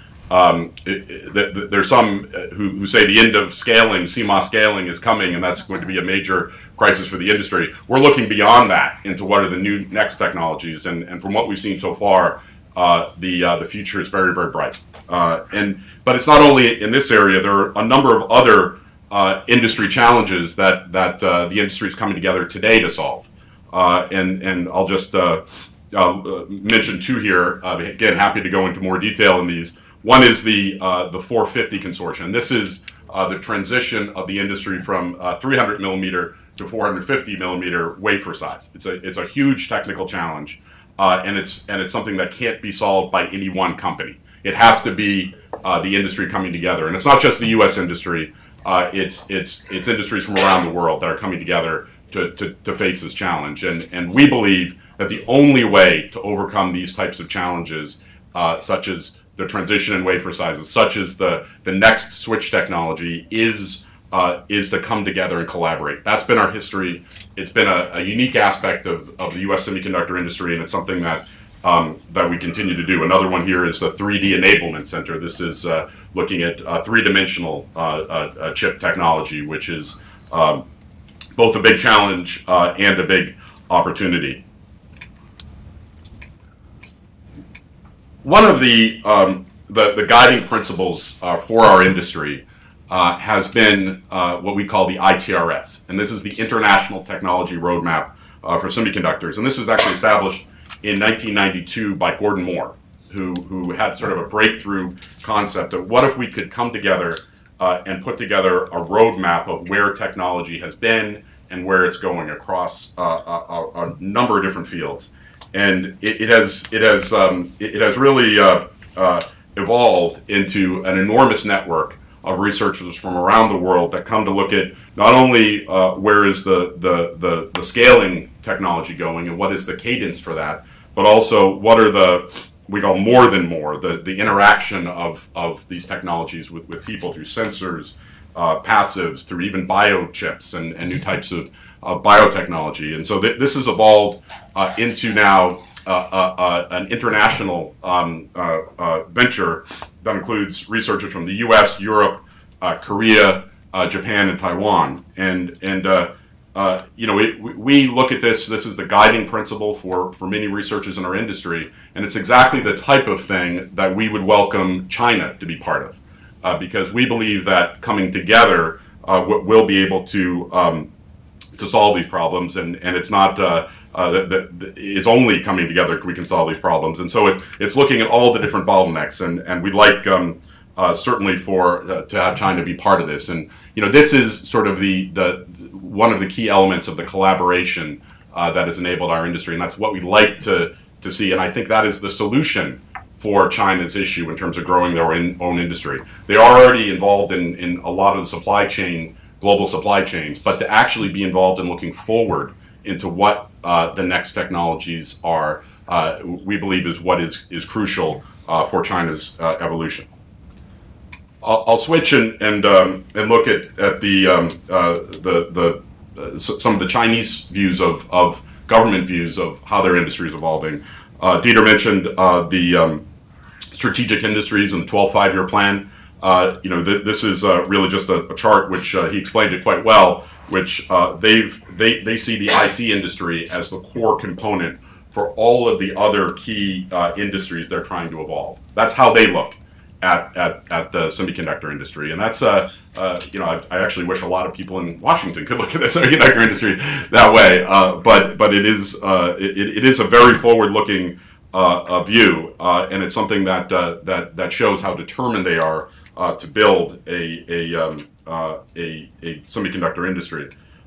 who say the end of scaling, CMOS scaling, is coming, and that's going to be a major crisis for the industry. We're looking beyond that into what are the next technologies, and from what we've seen so far, the future is very, very bright. But it's not only in this area. There are a number of other industry challenges that the industry is coming together today to solve. And I'll just mention two here. Again, happy to go into more detail in these. One is the 450 consortium. This is the transition of the industry from 300 millimeter to 450 millimeter wafer size. It's a huge technical challenge, and it's something that can't be solved by any one company. It has to be the industry coming together, and it's not just the U.S. industry. It's industries from around the world that are coming together to face this challenge. And we believe that the only way to overcome these types of challenges, such as the transition in wafer sizes, such as the next switch technology, is to come together and collaborate. That's been our history. It's been a unique aspect of the U.S. semiconductor industry, and it's something that we continue to do. Another one here is the 3D Enablement Center. This is looking at three-dimensional chip technology, which is both a big challenge and a big opportunity. One of the guiding principles for our industry has been what we call the ITRS, and this is the International Technology Roadmap for Semiconductors. And this was actually established in 1992 by Gordon Moore, who had sort of a breakthrough concept of what if we could come together and put together a roadmap of where technology has been and where it's going across a number of different fields. And it has really evolved into an enormous network of researchers from around the world that come to look at not only where is the scaling technology going and what is the cadence for that, but also what are we call more than more, the interaction of these technologies with people through sensors, passives, through even biochips and new types of biotechnology. And so this has evolved into now an international venture that includes researchers from the U.S., Europe, Korea, Japan, and Taiwan. And we look at this is the guiding principle for many researchers in our industry, and it's exactly the type of thing that we would welcome China to be part of, because we believe that coming together we'll be able to solve these problems, and it's not it's only coming together we can solve these problems. And so it's looking at all the different bottlenecks, and we'd like certainly to have China be part of this. And this is sort of the one of the key elements of the collaboration that has enabled our industry, and that's what we'd like to see. And I think that is the solution for China's issue in terms of growing their own industry. They are already involved in a lot of the supply chain, global supply chains, but to actually be involved in looking forward into what the next technologies are, we believe is what is crucial for China's evolution. I'll switch and look at some of the Chinese views of government views of how their industry is evolving. Dieter mentioned the strategic industries and the 12 5-year plan. This is really just a chart which he explained it quite well, which they see the IC industry as the core component for all of the other key industries they're trying to evolve. That's how they look at the semiconductor industry, and that's I actually wish a lot of people in Washington could look at the semiconductor industry that way. But it is a very forward-looking view, and it's something that shows how determined they are to build a semiconductor industry.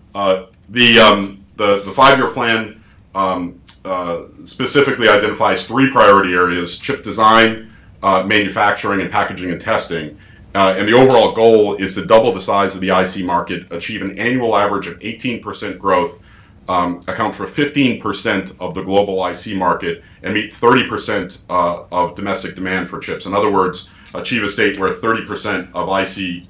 The 5-year plan specifically identifies 3 priority areas: chip design, manufacturing, and packaging and testing. And the overall goal is to double the size of the IC market, achieve an annual average of 18% growth, account for 15% of the global IC market, and meet 30% of domestic demand for chips. In other words, achieve a state where 30% of IC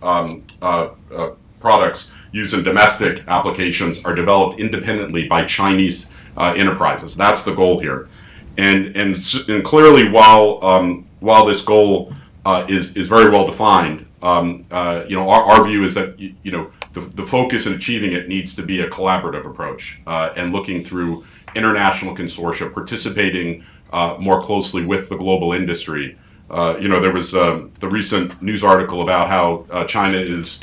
products used in domestic applications are developed independently by Chinese enterprises. That's the goal here. And clearly, while this goal is very well defined, our view is that the focus in achieving it needs to be a collaborative approach and looking through international consortia, participating more closely with the global industry. There was the recent news article about how China is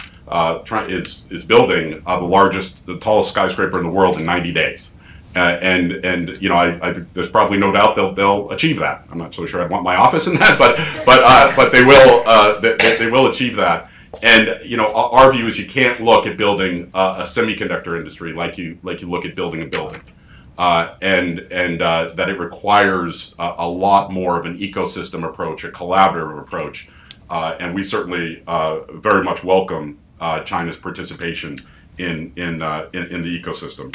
building the tallest skyscraper in the world in 90 days. I there's probably no doubt they'll achieve that. I'm not so sure I'd want my office in that, but they will achieve that. And our view is you can't look at building a semiconductor industry like you look at building a building, and that it requires a lot more of an ecosystem approach, a collaborative approach, and we certainly very much welcome China's participation in the ecosystem.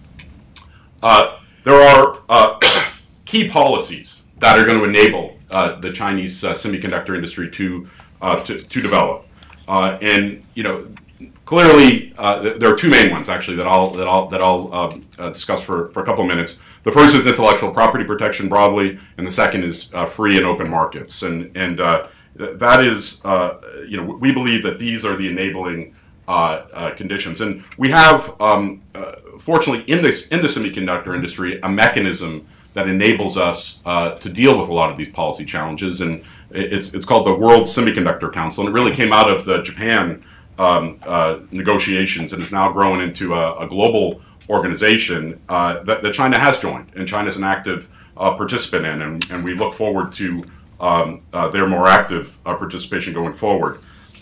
There are key policies that are going to enable the Chinese semiconductor industry to develop, and clearly there are two main ones actually that I'll discuss for a couple of minutes. The first is intellectual property protection broadly, and the second is free and open markets, and that is we believe that these are the enabling conditions, and we have fortunately in the semiconductor industry a mechanism that enables us to deal with a lot of these policy challenges, and it's called the World Semiconductor Council, and it really came out of the Japan negotiations and is now growing into a global organization that China has joined, and China is an active participant in, and we look forward to their more active participation going forward.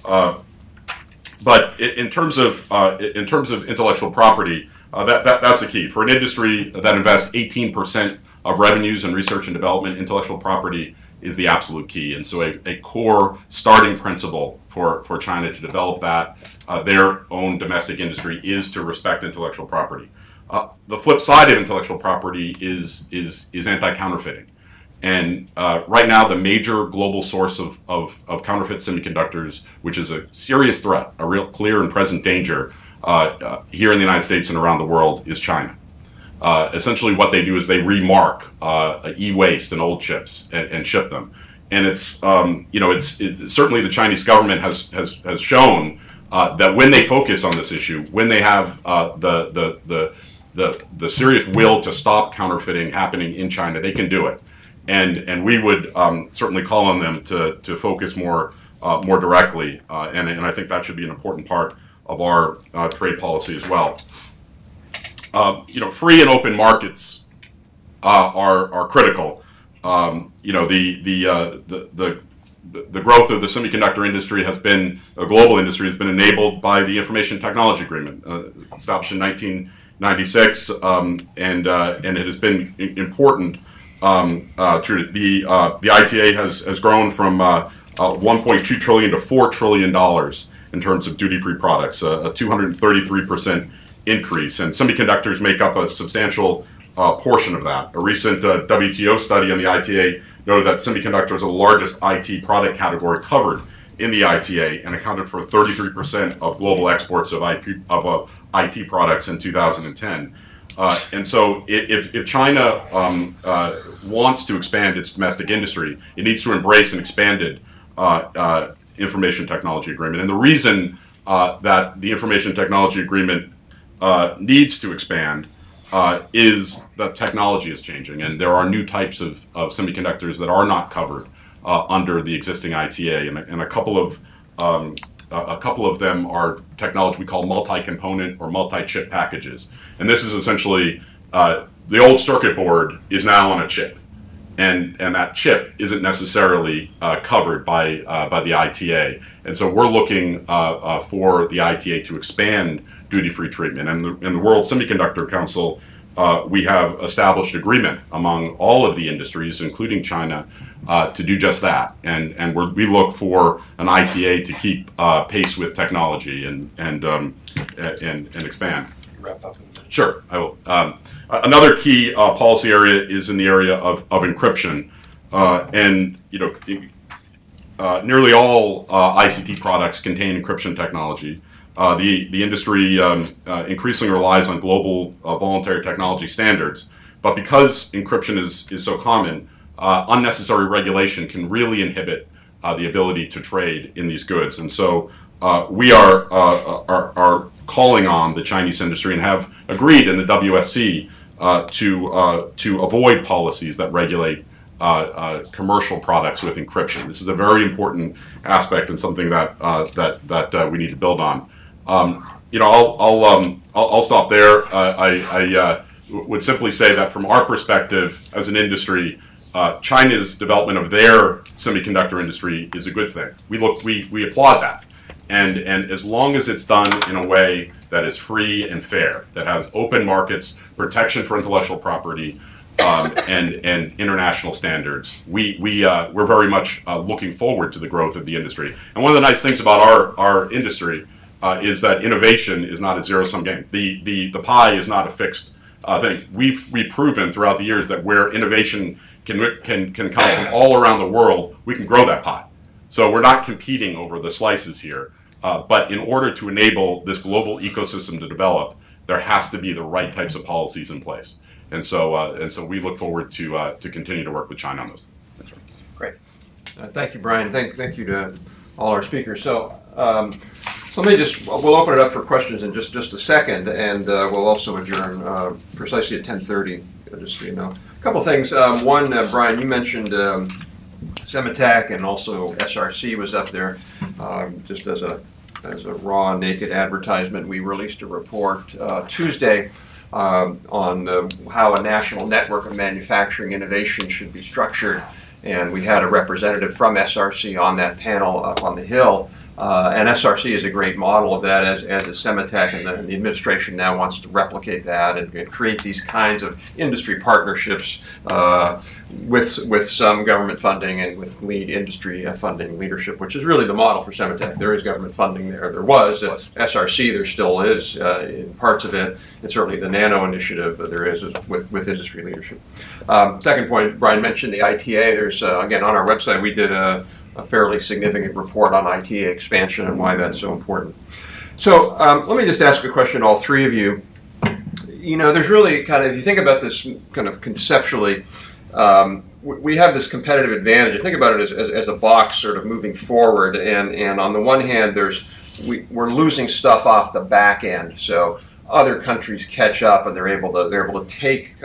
But in terms of intellectual property, that's a key for an industry that invests 18% of revenues in research and development. Intellectual property is the absolute key, and so a core starting principle for China to develop that their own domestic industry is to respect intellectual property. The flip side of intellectual property is anti-counterfeiting. And right now, the major global source of counterfeit semiconductors, which is a serious threat, a real clear and present danger here in the United States and around the world, is China. Essentially, what they do is they remark e-waste and old chips and ship them. And it's certainly the Chinese government has shown that when they focus on this issue, when they have the serious will to stop counterfeiting happening in China, they can do it. And we would certainly call on them to focus more directly, and I think that should be an important part of our trade policy as well. Free and open markets are critical. The growth of the semiconductor industry has been a global industry has been enabled by the Information Technology Agreement, established in 1996, and it has been important. The ITA has grown from 1.2 trillion to $4 trillion in terms of duty-free products, a 233% increase, and semiconductors make up a substantial portion of that. A recent WTO study on the ITA noted that semiconductors are the largest IT product category covered in the ITA and accounted for 33% of global exports of IT products in 2010. And so if China wants to expand its domestic industry, it needs to embrace an expanded Information Technology Agreement. And the reason that the Information Technology Agreement needs to expand is that technology is changing, and there are new types of semiconductors that are not covered under the existing ITA, and a couple of them are technology we call multi-component or multi-chip packages. And this is essentially the old circuit board is now on a chip, and that chip isn't necessarily covered by the ITA. And so we're looking for the ITA to expand duty-free treatment. And the World Semiconductor Council we have established agreement among all of the industries, including China, to do just that. And we look for an ITA to keep pace with technology and expand. Wrap up. Sure, I will. Another key policy area is in the area of encryption, and nearly all ICT products contain encryption technology. The industry increasingly relies on global voluntary technology standards, but because encryption is so common, unnecessary regulation can really inhibit the ability to trade in these goods. And so we are calling on the Chinese industry and have agreed in the WSC to avoid policies that regulate commercial products with encryption. This is a very important aspect and something that we need to build on. I'll stop there. I would simply say that from our perspective as an industry, China's development of their semiconductor industry is a good thing. We applaud that. And as long as it's done in a way that is free and fair, that has open markets, protection for intellectual property, and international standards, we're very much looking forward to the growth of the industry. And one of the nice things about our industry is that innovation is not a zero-sum game. The pie is not a fixed thing. We've proven throughout the years that where innovation can come from all around the world, we can grow that pie. So we're not competing over the slices here, but in order to enable this global ecosystem to develop, there has to be the right types of policies in place. And so we look forward to continue to work with China on this. Great. Thank you, Brian. Thank you to all our speakers. So let me we'll open it up for questions in just a second, and we'll also adjourn precisely at 10:30, just so you know. A couple things. One, Brian, you mentioned Semitech, and also SRC was up there. Just as a raw, naked advertisement, we released a report Tuesday on how a national network of manufacturing innovation should be structured, and we had a representative from SRC on that panel up on the Hill. And SRC is a great model of that, as is Semitech, and the administration now wants to replicate that and create these kinds of industry partnerships with some government funding and with lead industry funding leadership, which is really the model for Semitech. There is government funding there. There was. At SRC, there still is in parts of it, and certainly the Nano Initiative there is with industry leadership. Second point, Brian mentioned the ITA. There's, again, on our website, we did a fairly significant report on ITA expansion and why that's so important. So let me just ask a question to all three of you. There's really kind of, if you think about this kind of conceptually, we have this competitive advantage. Think about it as a box sort of moving forward, and on the one hand, we're losing stuff off the back end. So other countries catch up, and they're able to take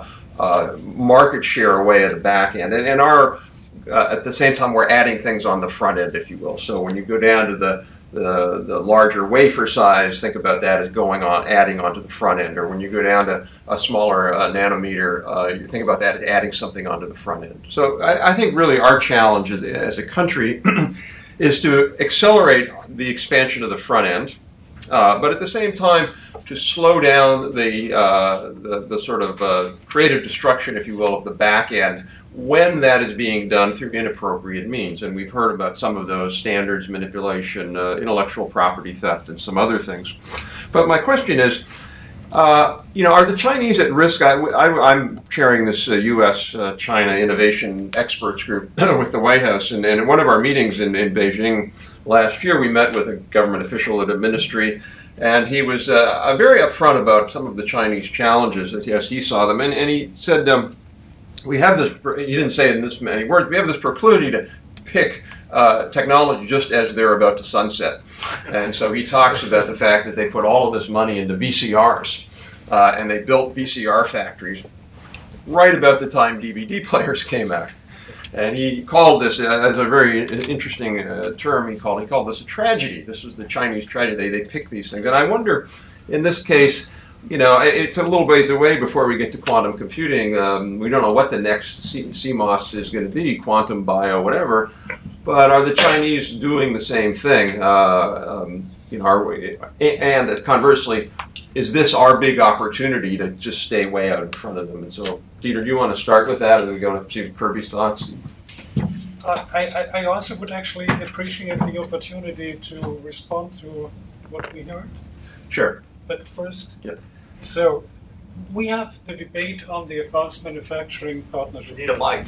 market share away at the back end, and our at the same time, we're adding things on the front end, if you will. So when you go down to the larger wafer size, think about that as adding onto the front end. Or when you go down to a smaller nanometer, you think about that as adding something onto the front end. So I think really our challenge as a country is to accelerate the expansion of the front end, but at the same time to slow down the sort of creative destruction, if you will, of the back end, when that is being done through inappropriate means. And we've heard about some of those: standards manipulation, intellectual property theft, and some other things. But my question is, are the Chinese at risk? I'm chairing this U.S.-China Innovation Experts Group with the White House, and in one of our meetings in Beijing last year, we met with a government official at a ministry, and he was very upfront about some of the Chinese challenges as he saw them, and he said, we have this, he didn't say it in this many words, we have this proclivity to pick technology just as they're about to sunset. And so he talks about the fact that they put all of this money into VCRs, and they built VCR factories right about the time DVD players came out. And he called this, as a very interesting term, he called this a tragedy. This was the Chinese tragedy. They pick these things. And I wonder, in this case, it's a little ways away before we get to quantum computing. We don't know what the next CMOS is going to be, quantum bio, whatever. But are the Chinese doing the same thing? and conversely, is this our big opportunity to just stay way out in front of them? And so, Dieter, do you want to start with that, and then we go to Kirby's thoughts? I also would actually appreciate the opportunity to respond to what we heard. Sure. But first, yeah. So we have the debate on the Advanced Manufacturing Partnership. You need a mic.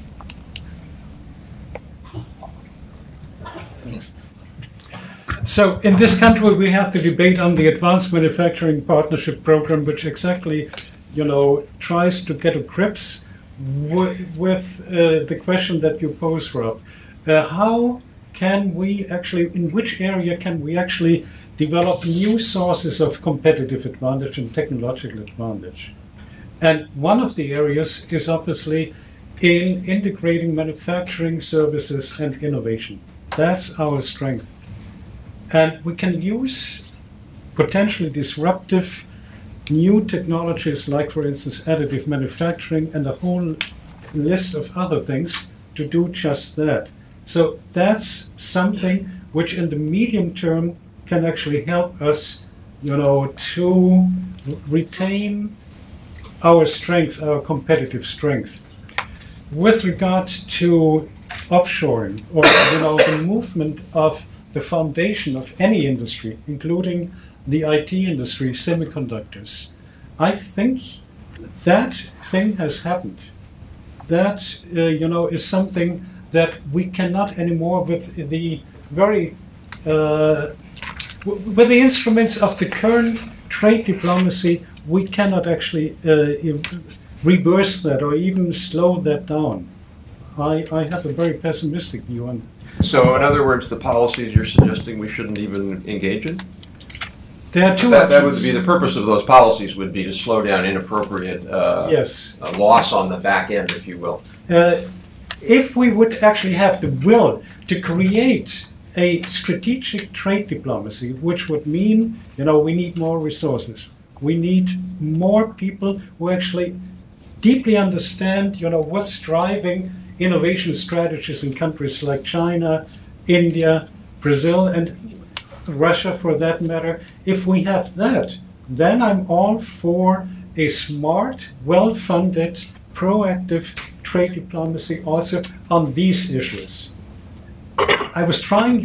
So in this country, we have the debate on the Advanced Manufacturing Partnership Program, which exactly, tries to get to grips with the question that you pose, Rob. How can we actually, in which area can we actually develop new sources of competitive advantage and technological advantage? And one of the areas is obviously in integrating manufacturing services and innovation. That's our strength. And we can use potentially disruptive new technologies like, for instance, additive manufacturing and a whole list of other things to do just that. So that's something which in the medium term can actually help us, to retain our strength, our competitive strength. With regard to offshoring, or the movement of the foundation of any industry, including the IT industry, semiconductors, I think that thing has happened. That is something that we cannot anymore with the very with the instruments of the current trade diplomacy, we cannot actually reverse that or even slow that down. I have a very pessimistic view on that. So, in other words, the policies you're suggesting we shouldn't even engage in? There are two that would be the purpose of those policies, would be to slow down inappropriate yes. Loss on the back end, if you will. If we would actually have the will to create a strategic trade diplomacy, which would mean, we need more resources. We need more people who actually deeply understand, what's driving innovation strategies in countries like China, India, Brazil, and Russia for that matter. If we have that, then I'm all for a smart, well-funded, proactive trade diplomacy also on these issues. I was trying,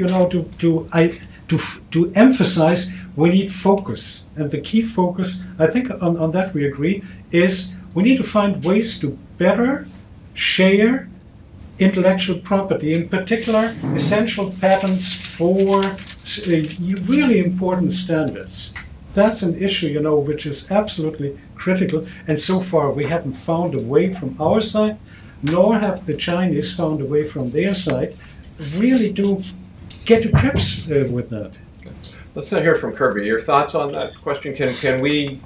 to emphasize we need focus. And the key focus, I think on that we agree, is we need to find ways to better share intellectual property, in particular essential patents for really important standards. That's an issue, which is absolutely critical. And so far we haven't found a way from our side, nor have the Chinese found a way from their side, really to get to grips with that. Let's now hear from Kirby. Your thoughts on that question? Can we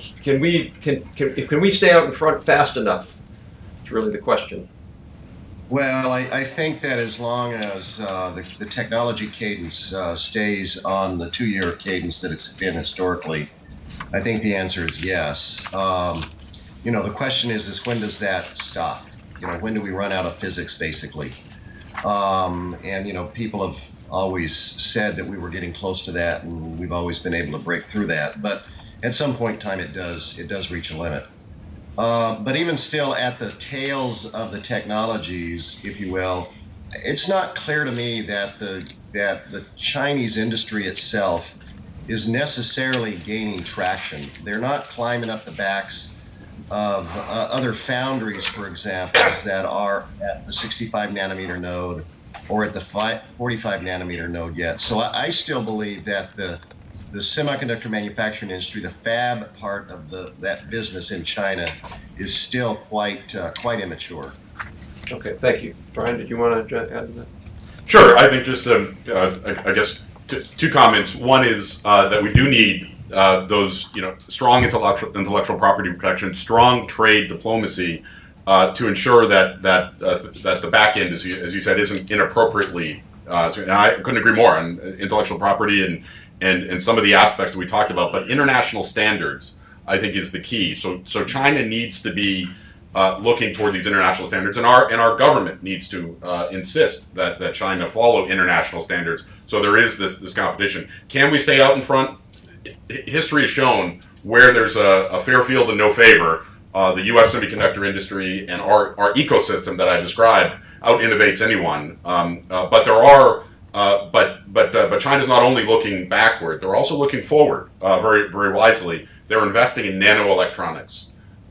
stay out in front fast enough? It's really the question. Well, I think that as long as the technology cadence stays on the 2-year cadence that it's been historically, I think the answer is yes. The question is when does that stop? When do we run out of physics, basically? And people have always said that we were getting close to that, and we've always been able to break through that. But at some point in time, it does reach a limit. But even still, at the tails of the technologies, if you will, it's not clear to me that the Chinese industry itself is necessarily gaining traction. They're not climbing up the backs of other foundries, for example, that are at the 65 nanometer node or at the 45 nanometer node yet. So I still believe that the semiconductor manufacturing industry, the fab part of that business in China, is still quite immature. Okay, thank you. Brian, did you want to add to that? Sure. I think just, I guess, two comments. One is that we do need those, strong intellectual property protection, strong trade diplomacy to ensure that the back end, as you said, isn't inappropriately. And I couldn't agree more on intellectual property and some of the aspects that we talked about. But international standards, I think, is the key. So China needs to be looking toward these international standards, and our government needs to insist that China follow international standards. So there is this competition. Can we stay out in front? History has shown where there's a fair field and no favor, the U.S. semiconductor industry and our ecosystem that I described out innovates anyone. But there are, but China's not only looking backward; they're also looking forward very very wisely. They're investing in nanoelectronics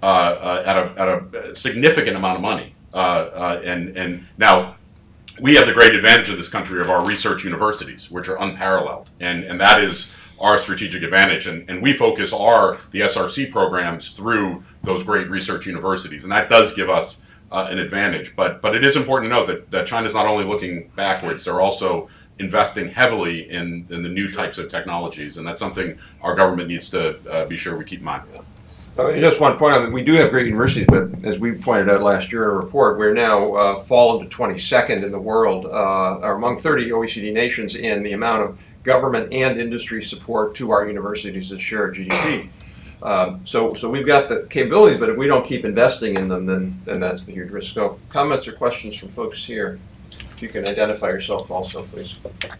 at a significant amount of money, and now we have the great advantage of this country of our research universities, which are unparalleled, and that is our strategic advantage, and we focus the SRC programs through those great research universities, and that does give us an advantage. But it is important to note that China's not only looking backwards; they're also investing heavily in the new types of technologies, and that's something our government needs to be sure we keep in mind. Just one point, I mean, we do have great universities, but as we pointed out last year in a report, we're now fall into 22nd in the world, or among 30 OECD nations in the amount of government and industry support to our universities as share of GDP. So we've got the capabilities, but if we don't keep investing in them, then that's the huge risk. So comments or questions from folks here? If you can identify yourself also, please.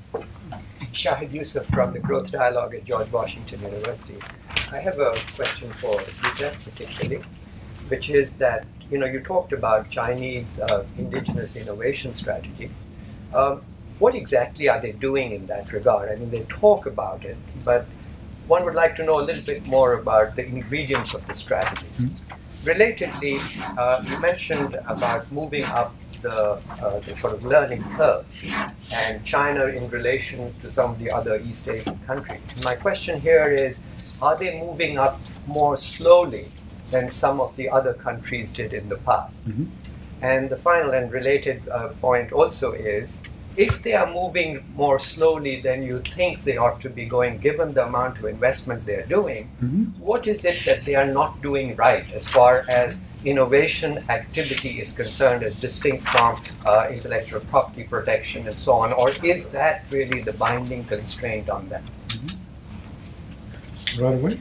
Shahid Yusuf from the Growth Dialogue at George Washington University. I have a question for Peter particularly, which is that, you talked about Chinese indigenous innovation strategy. What exactly are they doing in that regard? I mean, they talk about it, but one would like to know a little bit more about the ingredients of the strategy. Relatedly, you mentioned about moving up the sort of learning curve and China in relation to some of the other East Asian countries. My question here is, are they moving up more slowly than some of the other countries did in the past? And the final and related point also is, if they are moving more slowly than you think they ought to be going, given the amount of investment they're doing, what is it that they are not doing right as far as innovation activity is concerned, as distinct from intellectual property protection and so on? Or is that really the binding constraint on them? Right away.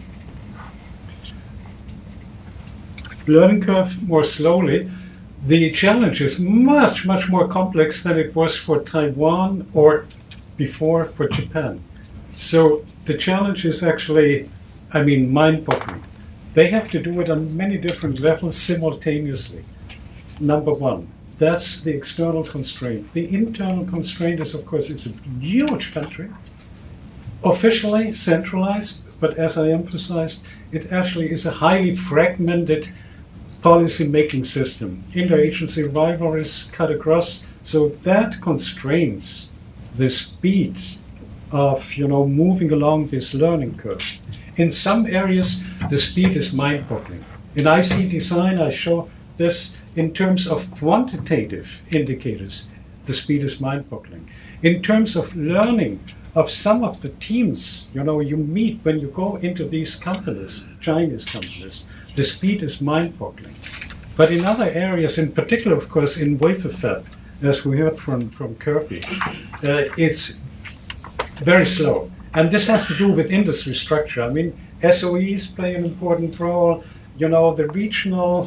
Learning curve more slowly. The challenge is much, much more complex than it was for Taiwan or before for Japan. So the challenge is actually, mind-boggling. They have to do it on many different levels simultaneously. Number one, that's the external constraint. The internal constraint is, of course, it's a huge country, officially centralized, but as I emphasized, it actually is a highly fragmented policy-making system. Interagency rivalries cut across, so that constrains the speed of moving along this learning curve. In some areas, the speed is mind-boggling. In IC design, I show this in terms of quantitative indicators. The speed is mind-boggling. In terms of learning of some of the teams, you meet when you go into these companies, Chinese companies, the speed is mind-boggling. But in other areas, in particular, of course, in wafer fab, as we heard from Kirby, it's very slow. And this has to do with industry structure. SOEs play an important role. The regional,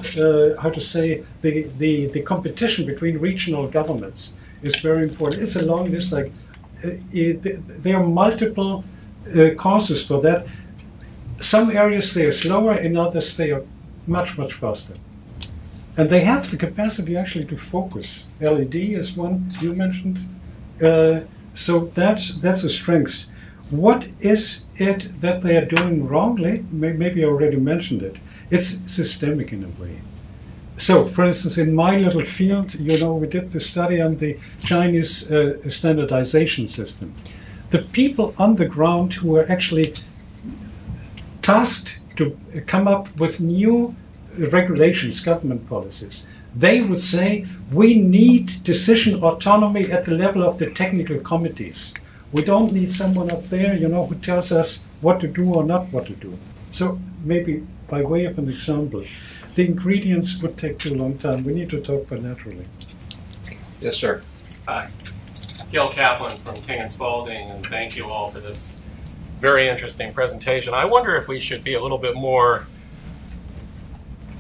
the competition between regional governments is very important. It's a long list. There are multiple causes for that. Some areas they are slower, in others they are much, much faster. And they have the capacity actually to focus. LED is one you mentioned. So that's a strength. What is it that they are doing wrongly? Maybe I already mentioned it. It's systemic in a way. So, for instance, in my little field, we did the study on the Chinese standardization system. The people on the ground who were actually tasked to come up with new regulations, government policies, they would say, we need decision autonomy at the level of the technical committees. We don't need someone up there, who tells us what to do or not what to do. So maybe by way of an example, the ingredients would take too long time. We need to talk bilaterally. Yes, sir. Hi. Gil Kaplan from King & Spalding, and thank you all for this very interesting presentation. I wonder if we should be a little bit more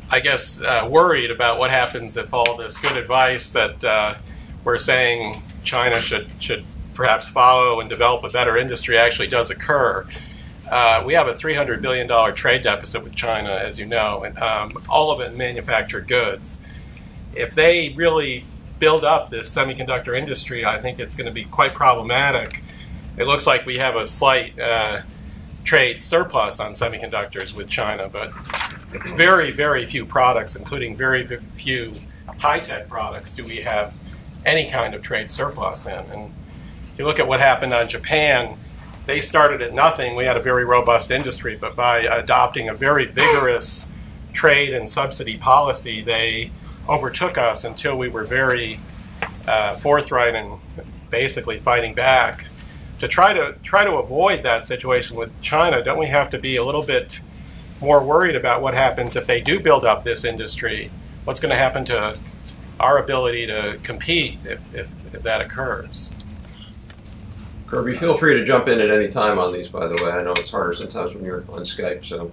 I guess, worried about what happens if all this good advice that we're saying China should perhaps follow and develop a better industry actually does occur. We have a $300 billion trade deficit with China, as you know, and all of it in manufactured goods. If they really build up this semiconductor industry, I think it's going to be quite problematic. It looks like we have a slight trade surplus on semiconductors with China, but very, very few products, including very few high-tech products, do we have any kind of trade surplus in. And if you look at what happened on Japan, they started at nothing. We had a very robust industry, but by adopting a very vigorous trade and subsidy policy, they overtook us until we were very forthright and basically fighting back. To try to avoid that situation with China, don't we have to be a little bit more worried about what happens if they do build up this industry? What's going to happen to our ability to compete if that occurs? Kirby, feel free to jump in at any time on these, by the way. I know it's harder sometimes when you're on Skype, so.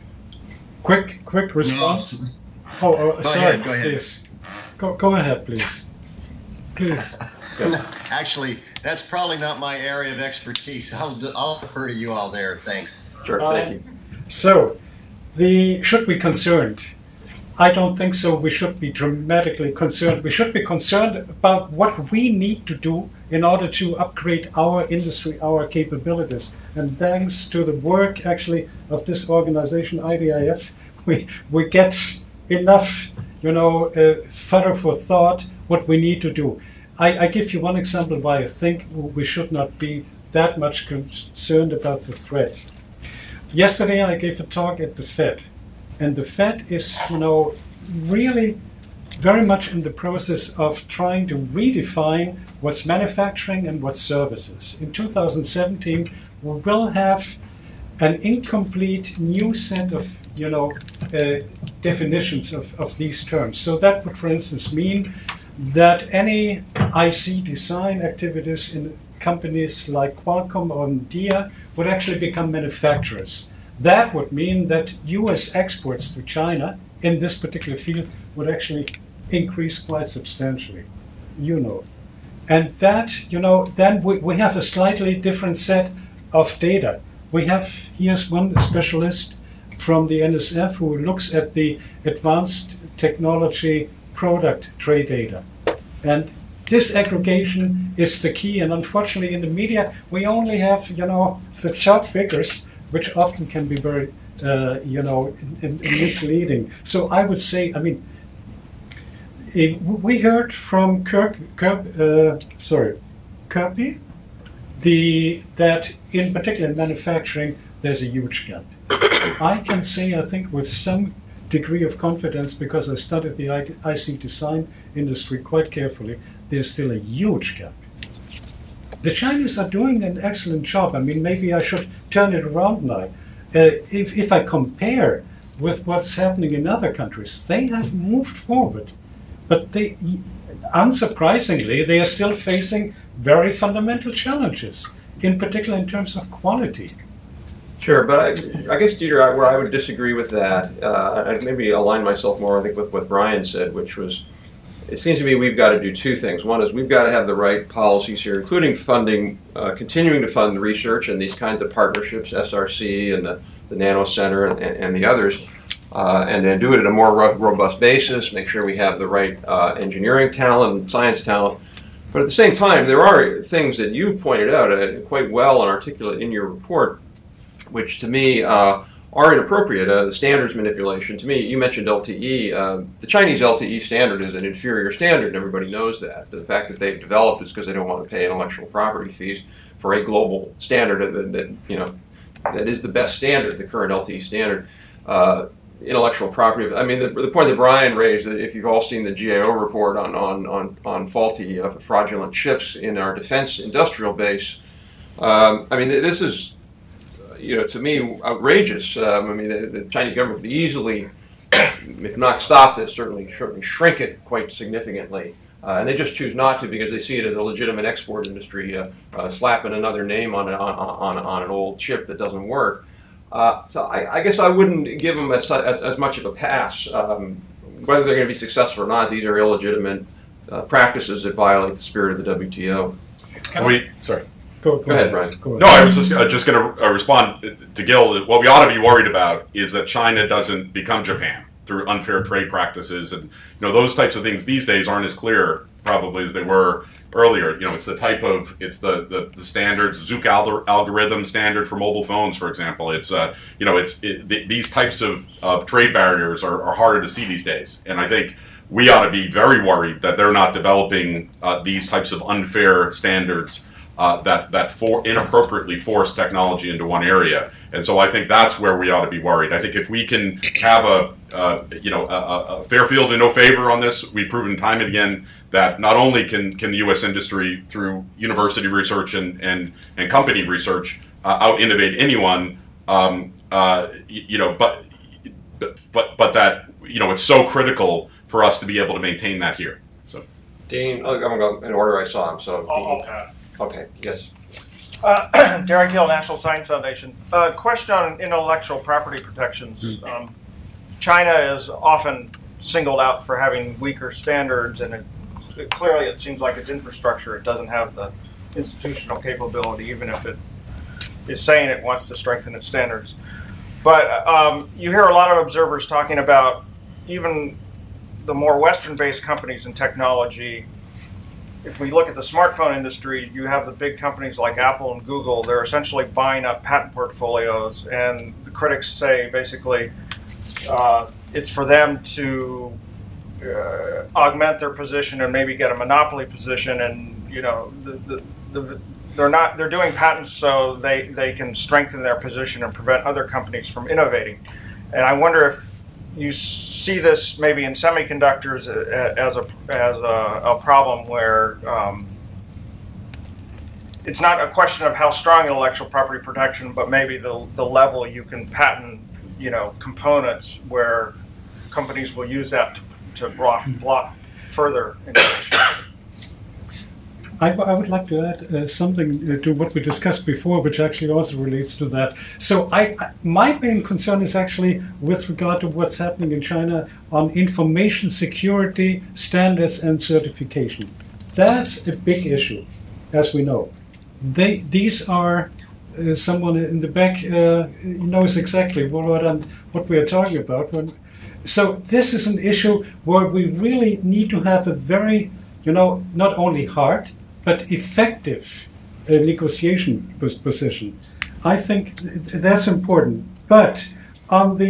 Quick response. No. Sorry, Go ahead. please. Go ahead, please. Please. No, actually, that's probably not my area of expertise. I'll defer to you all there. Thanks. Sure, thank you. So, should be concerned? I don't think so. We should be dramatically concerned. We should be concerned about what we need to do in order to upgrade our industry, our capabilities. And thanks to the work, actually, of this organization, IDIF, we get enough, fodder for thought what we need to do. I give you one example why I think we should not be that much concerned about the threat. Yesterday I gave a talk at the Fed, and the Fed is, really very much in the process of trying to redefine what's manufacturing and what's services. In 2017, we will have an incomplete new set of, definitions of these terms. So that would, for instance, mean that any IC design activities in companies like Qualcomm or Nvidia would actually become manufacturers. That would mean that US exports to China in this particular field would actually increase quite substantially, And that, then we have a slightly different set of data. Here's one specialist from the NSF who looks at the advanced technology product trade data. And this aggregation is the key, and unfortunately in the media we only have, the job figures, which often can be very, misleading. So I would say, we heard from Kirby, that in particular in manufacturing there's a huge gap. I can say, I think, with some degree of confidence, because I studied the IC design industry quite carefully, there's still a huge gap. The Chinese are doing an excellent job. Maybe I should turn it around now. If I compare with what's happening in other countries, they have moved forward. But unsurprisingly, they are still facing very fundamental challenges, in particular in terms of quality. Sure, but I guess, Dieter, where I would disagree with that, I'd maybe align myself more, I think, with what Brian said, which was, it seems to me we've got to do two things. One is we've got to have the right policies here, including funding, continuing to fund research and these kinds of partnerships, SRC and the Nano Center and the others, and then do it at a more robust basis, make sure we have the right engineering talent and science talent. But at the same time, there are things that you've pointed out quite well and articulate in your report, which to me are inappropriate. The standards manipulation, to me, you mentioned LTE. The Chinese LTE standard is an inferior standard, and everybody knows that. The fact that they've developed is because they don't want to pay intellectual property fees for a global standard that is the best standard, the current LTE standard. Intellectual property. The point that Brian raised, that if you've all seen the GAO report on faulty, fraudulent chips in our defense industrial base, this is, to me, outrageous. The Chinese government could easily, if not stop this, certainly shrink it quite significantly. And they just choose not to because they see it as a legitimate export industry, slapping another name on an old chip that doesn't work. So I guess I wouldn't give them as much of a pass. Whether they're going to be successful or not, these are illegitimate practices that violate the spirit of the WTO. Sorry. Go ahead, Brian. No, I was just going to respond to Gil. What we ought to be worried about is that China doesn't become Japan through unfair trade practices, and those types of things these days aren't as clear probably as they were earlier. It's the type of the standards, Zook algorithm standard for mobile phones, for example. It's these types of trade barriers are harder to see these days, and I think we ought to be very worried that they're not developing these types of unfair standards that inappropriately force technology into one area. And so I think that's where we ought to be worried. I think if we can have a fair field and no favor on this, we've proven time and again that not only can the U.S. industry through university research and company research out innovate anyone, but that it's so critical for us to be able to maintain that here. So, Dean, I'm going to go in order I saw him. So, I'll pass. Okay. Yes. Derek Hill, National Science Foundation. Question on intellectual property protections. China is often singled out for having weaker standards, and clearly it seems like its infrastructure, it doesn't have the institutional capability, even if it is saying it wants to strengthen its standards. But you hear a lot of observers talking about even the more Western-based companies in technology. If we look at the smartphone industry, you have the big companies like Apple and Google. They're essentially buying up patent portfolios, and the critics say basically it's for them to augment their position and maybe get a monopoly position. And they're doing patents so they can strengthen their position and prevent other companies from innovating. And I wonder if you see this maybe in semiconductors as a problem where it's not a question of how strong intellectual property protection, but maybe the level you can patent, components where companies will use that to block further innovation. I would like to add something to what we discussed before, which actually also relates to that. So my main concern is actually with regard to what's happening in China on information security standards and certification. That's a big issue, as we know. These are, someone in the back knows exactly what we are talking about. So this is an issue where we really need to have a very, not only hard, but effective negotiation position. I think that's important. But what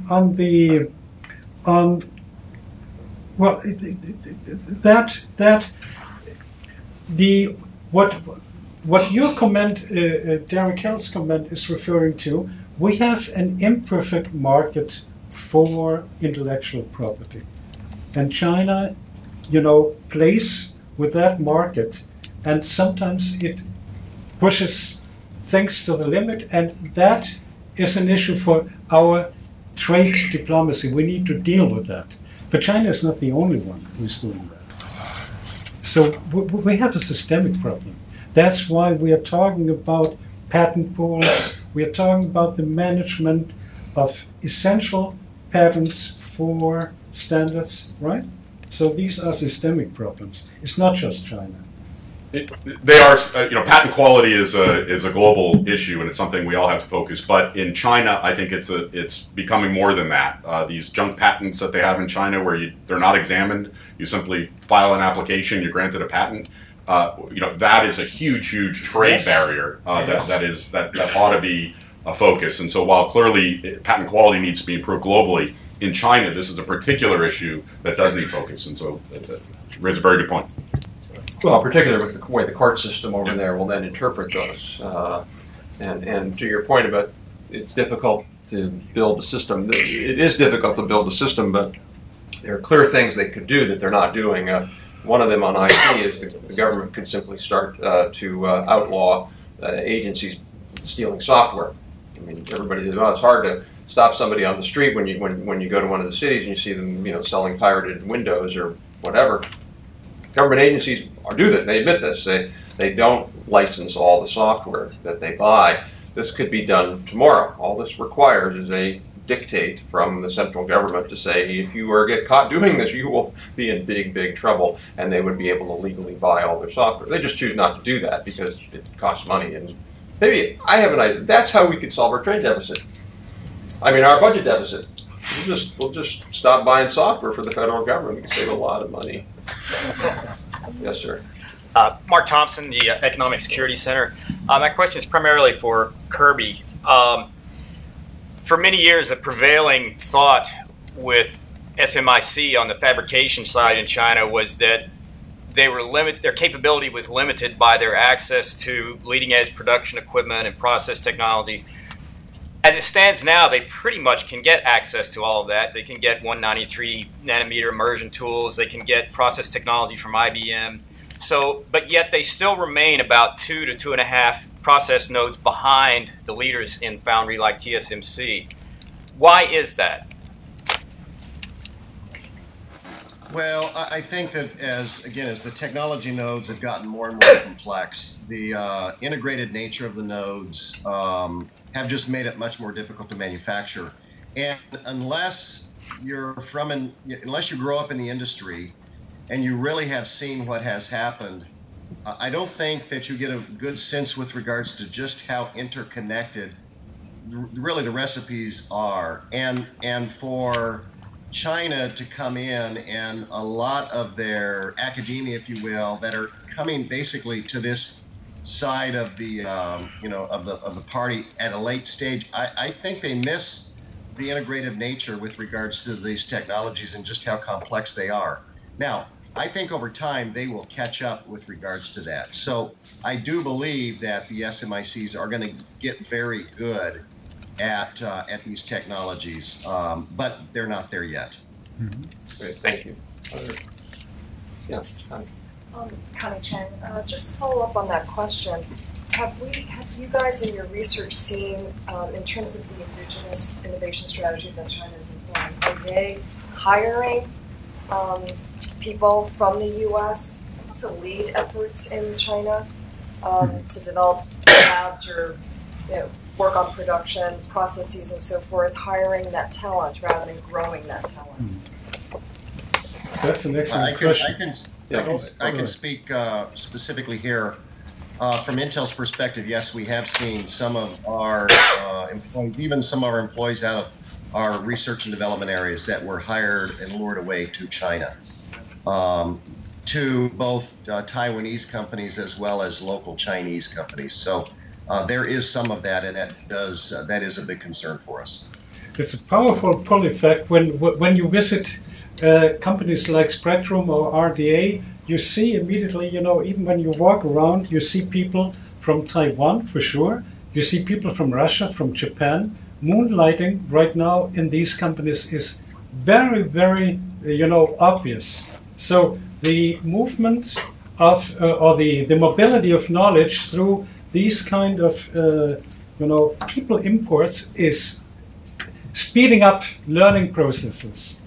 your comment, Derek Hill's comment, is referring to, we have an imperfect market for intellectual property, and China, plays with that market. And sometimes it pushes things to the limit, and that is an issue for our trade diplomacy. We need to deal with that. But China is not the only one who's doing that. So we have a systemic problem. That's why we are talking about patent pools. We are talking about the management of essential patents for standards, right? So these are systemic problems. It's not just China. They are, patent quality is a global issue, and it's something we all have to focus. But in China, I think it's becoming more than that. These junk patents that they have in China, where they're not examined, you simply file an application, you're granted a patent. That is a huge trade barrier that ought to be a focus. And so, while clearly patent quality needs to be improved globally, in China, this is a particular issue that does need focus. And so, you raise a very good point. Well, particularly with the way the court system over there will then interpret those. And to your point about it's difficult to build a system, it is difficult to build a system, but there are clear things they could do that they're not doing. One of them on IT is the government could simply start to outlaw agencies stealing software. I mean, everybody says, well, it's hard to stop somebody on the street when you go to one of the cities and you see them, selling pirated Windows or whatever. Government agencies do this. They admit this. They don't license all the software that they buy. this could be done tomorrow. All this requires is a dictate from the central government to say, if you get caught doing this, you will be in big, big trouble, and they would be able to legally buy all their software. They just choose not to do that because it costs money. And maybe I have an idea. That's how we could solve our trade deficit. I mean, our budget deficit. We'll just stop buying software for the federal government. We can save a lot of money. Yes, sir. Mark Thompson, the Economic Security Center. My question is primarily for Kirby. For many years, the prevailing thought with SMIC on the fabrication side in China was that their capability was limited by their access to leading-edge production equipment and process technology. As it stands now, they pretty much can get access to all of that. They can get 193 nanometer immersion tools. They can get process technology from IBM. But yet they still remain about 2 to 2.5 process nodes behind the leaders in foundry like TSMC. Why is that? Well, I think that as the technology nodes have gotten more and more complex, the integrated nature of the nodes have just made it much more difficult to manufacture. And unless you grow up in the industry and you really have seen what has happened, I don't think that you get a good sense with regards to just how interconnected really the recipes are. And for China to come in and a lot of their academia, if you will, that are coming basically to this side of the of the party at a late stage, I think they miss the integrative nature with regards to these technologies and just how complex they are. Now, I think over time they will catch up with regards to that. So I do believe that the SMICs are going to get very good at these technologies, but they're not there yet. Mm-hmm. Great, thank you. Yeah. Connie Chang, just to follow up on that question, have you guys in your research seen, in terms of the indigenous innovation strategy that China is employing, are they hiring people from the U.S. to lead efforts in China to develop labs or work on production processes and so forth, hiring that talent rather than growing that talent? That's an excellent question. I can speak specifically here. From Intel's perspective, yes, we have seen some of our employees, even some of our employees out of our research and development areas that were hired and lured away to China, to both Taiwanese companies as well as local Chinese companies. So there is some of that, and that is a big concern for us. It's a powerful pull effect when you visit companies like Spectrum or RDA. You see immediately, even when you walk around, you see people from Taiwan for sure. You see people from Russia, from Japan. Moonlighting right now in these companies is very, very, obvious. So the movement of, or the mobility of knowledge through these kind of, people imports is speeding up learning processes.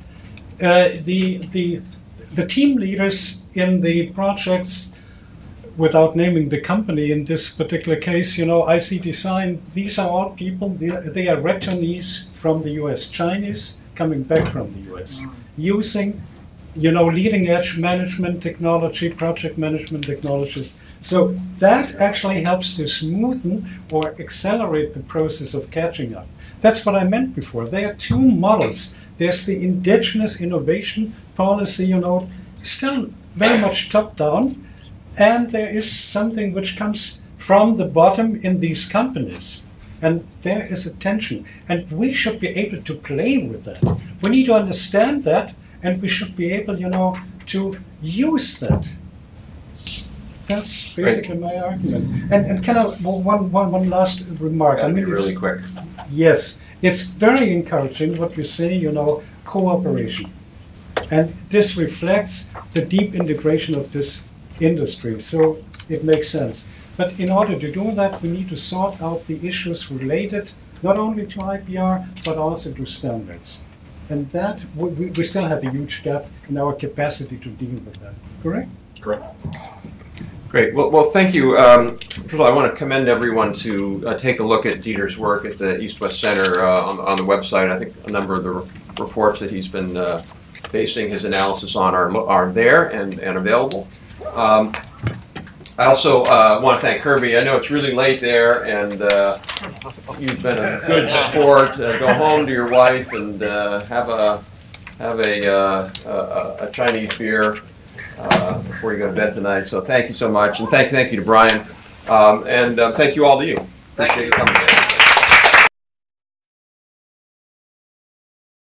The team leaders in the projects, without naming the company in this particular case, IC Design, these are all people, they are returnees from the US, Chinese coming back from the US, using, leading edge management technology, project management technologies. So that actually helps to smoothen or accelerate the process of catching up. That's what I meant before. There are two models. There's the indigenous innovation policy, still very much top down, and there is something which comes from the bottom in these companies. And there is a tension. And we should be able to play with that. We need to understand that, and we should be able, to use that. That's basically my argument. And can I, one last remark? I mean, really quick. Yes, it's very encouraging what you say, cooperation. And this reflects the deep integration of this industry, so it makes sense. But in order to do that, we need to sort out the issues related not only to IPR, but also to standards. And that, we still have a huge gap in our capacity to deal with that. Correct? Correct. Great. Well, thank you. first of all, I want to commend everyone to take a look at Dieter's work at the East-West Center on the website. I think a number of the reports that he's been basing his analysis on are there and available. I also want to thank Kirby. I know it's really late there, and you've been a good sport. Go home to your wife and have a Chinese beer before you go to bed tonight. So thank you so much, and thank you to Brian, and thank you all to you. Appreciate you coming in.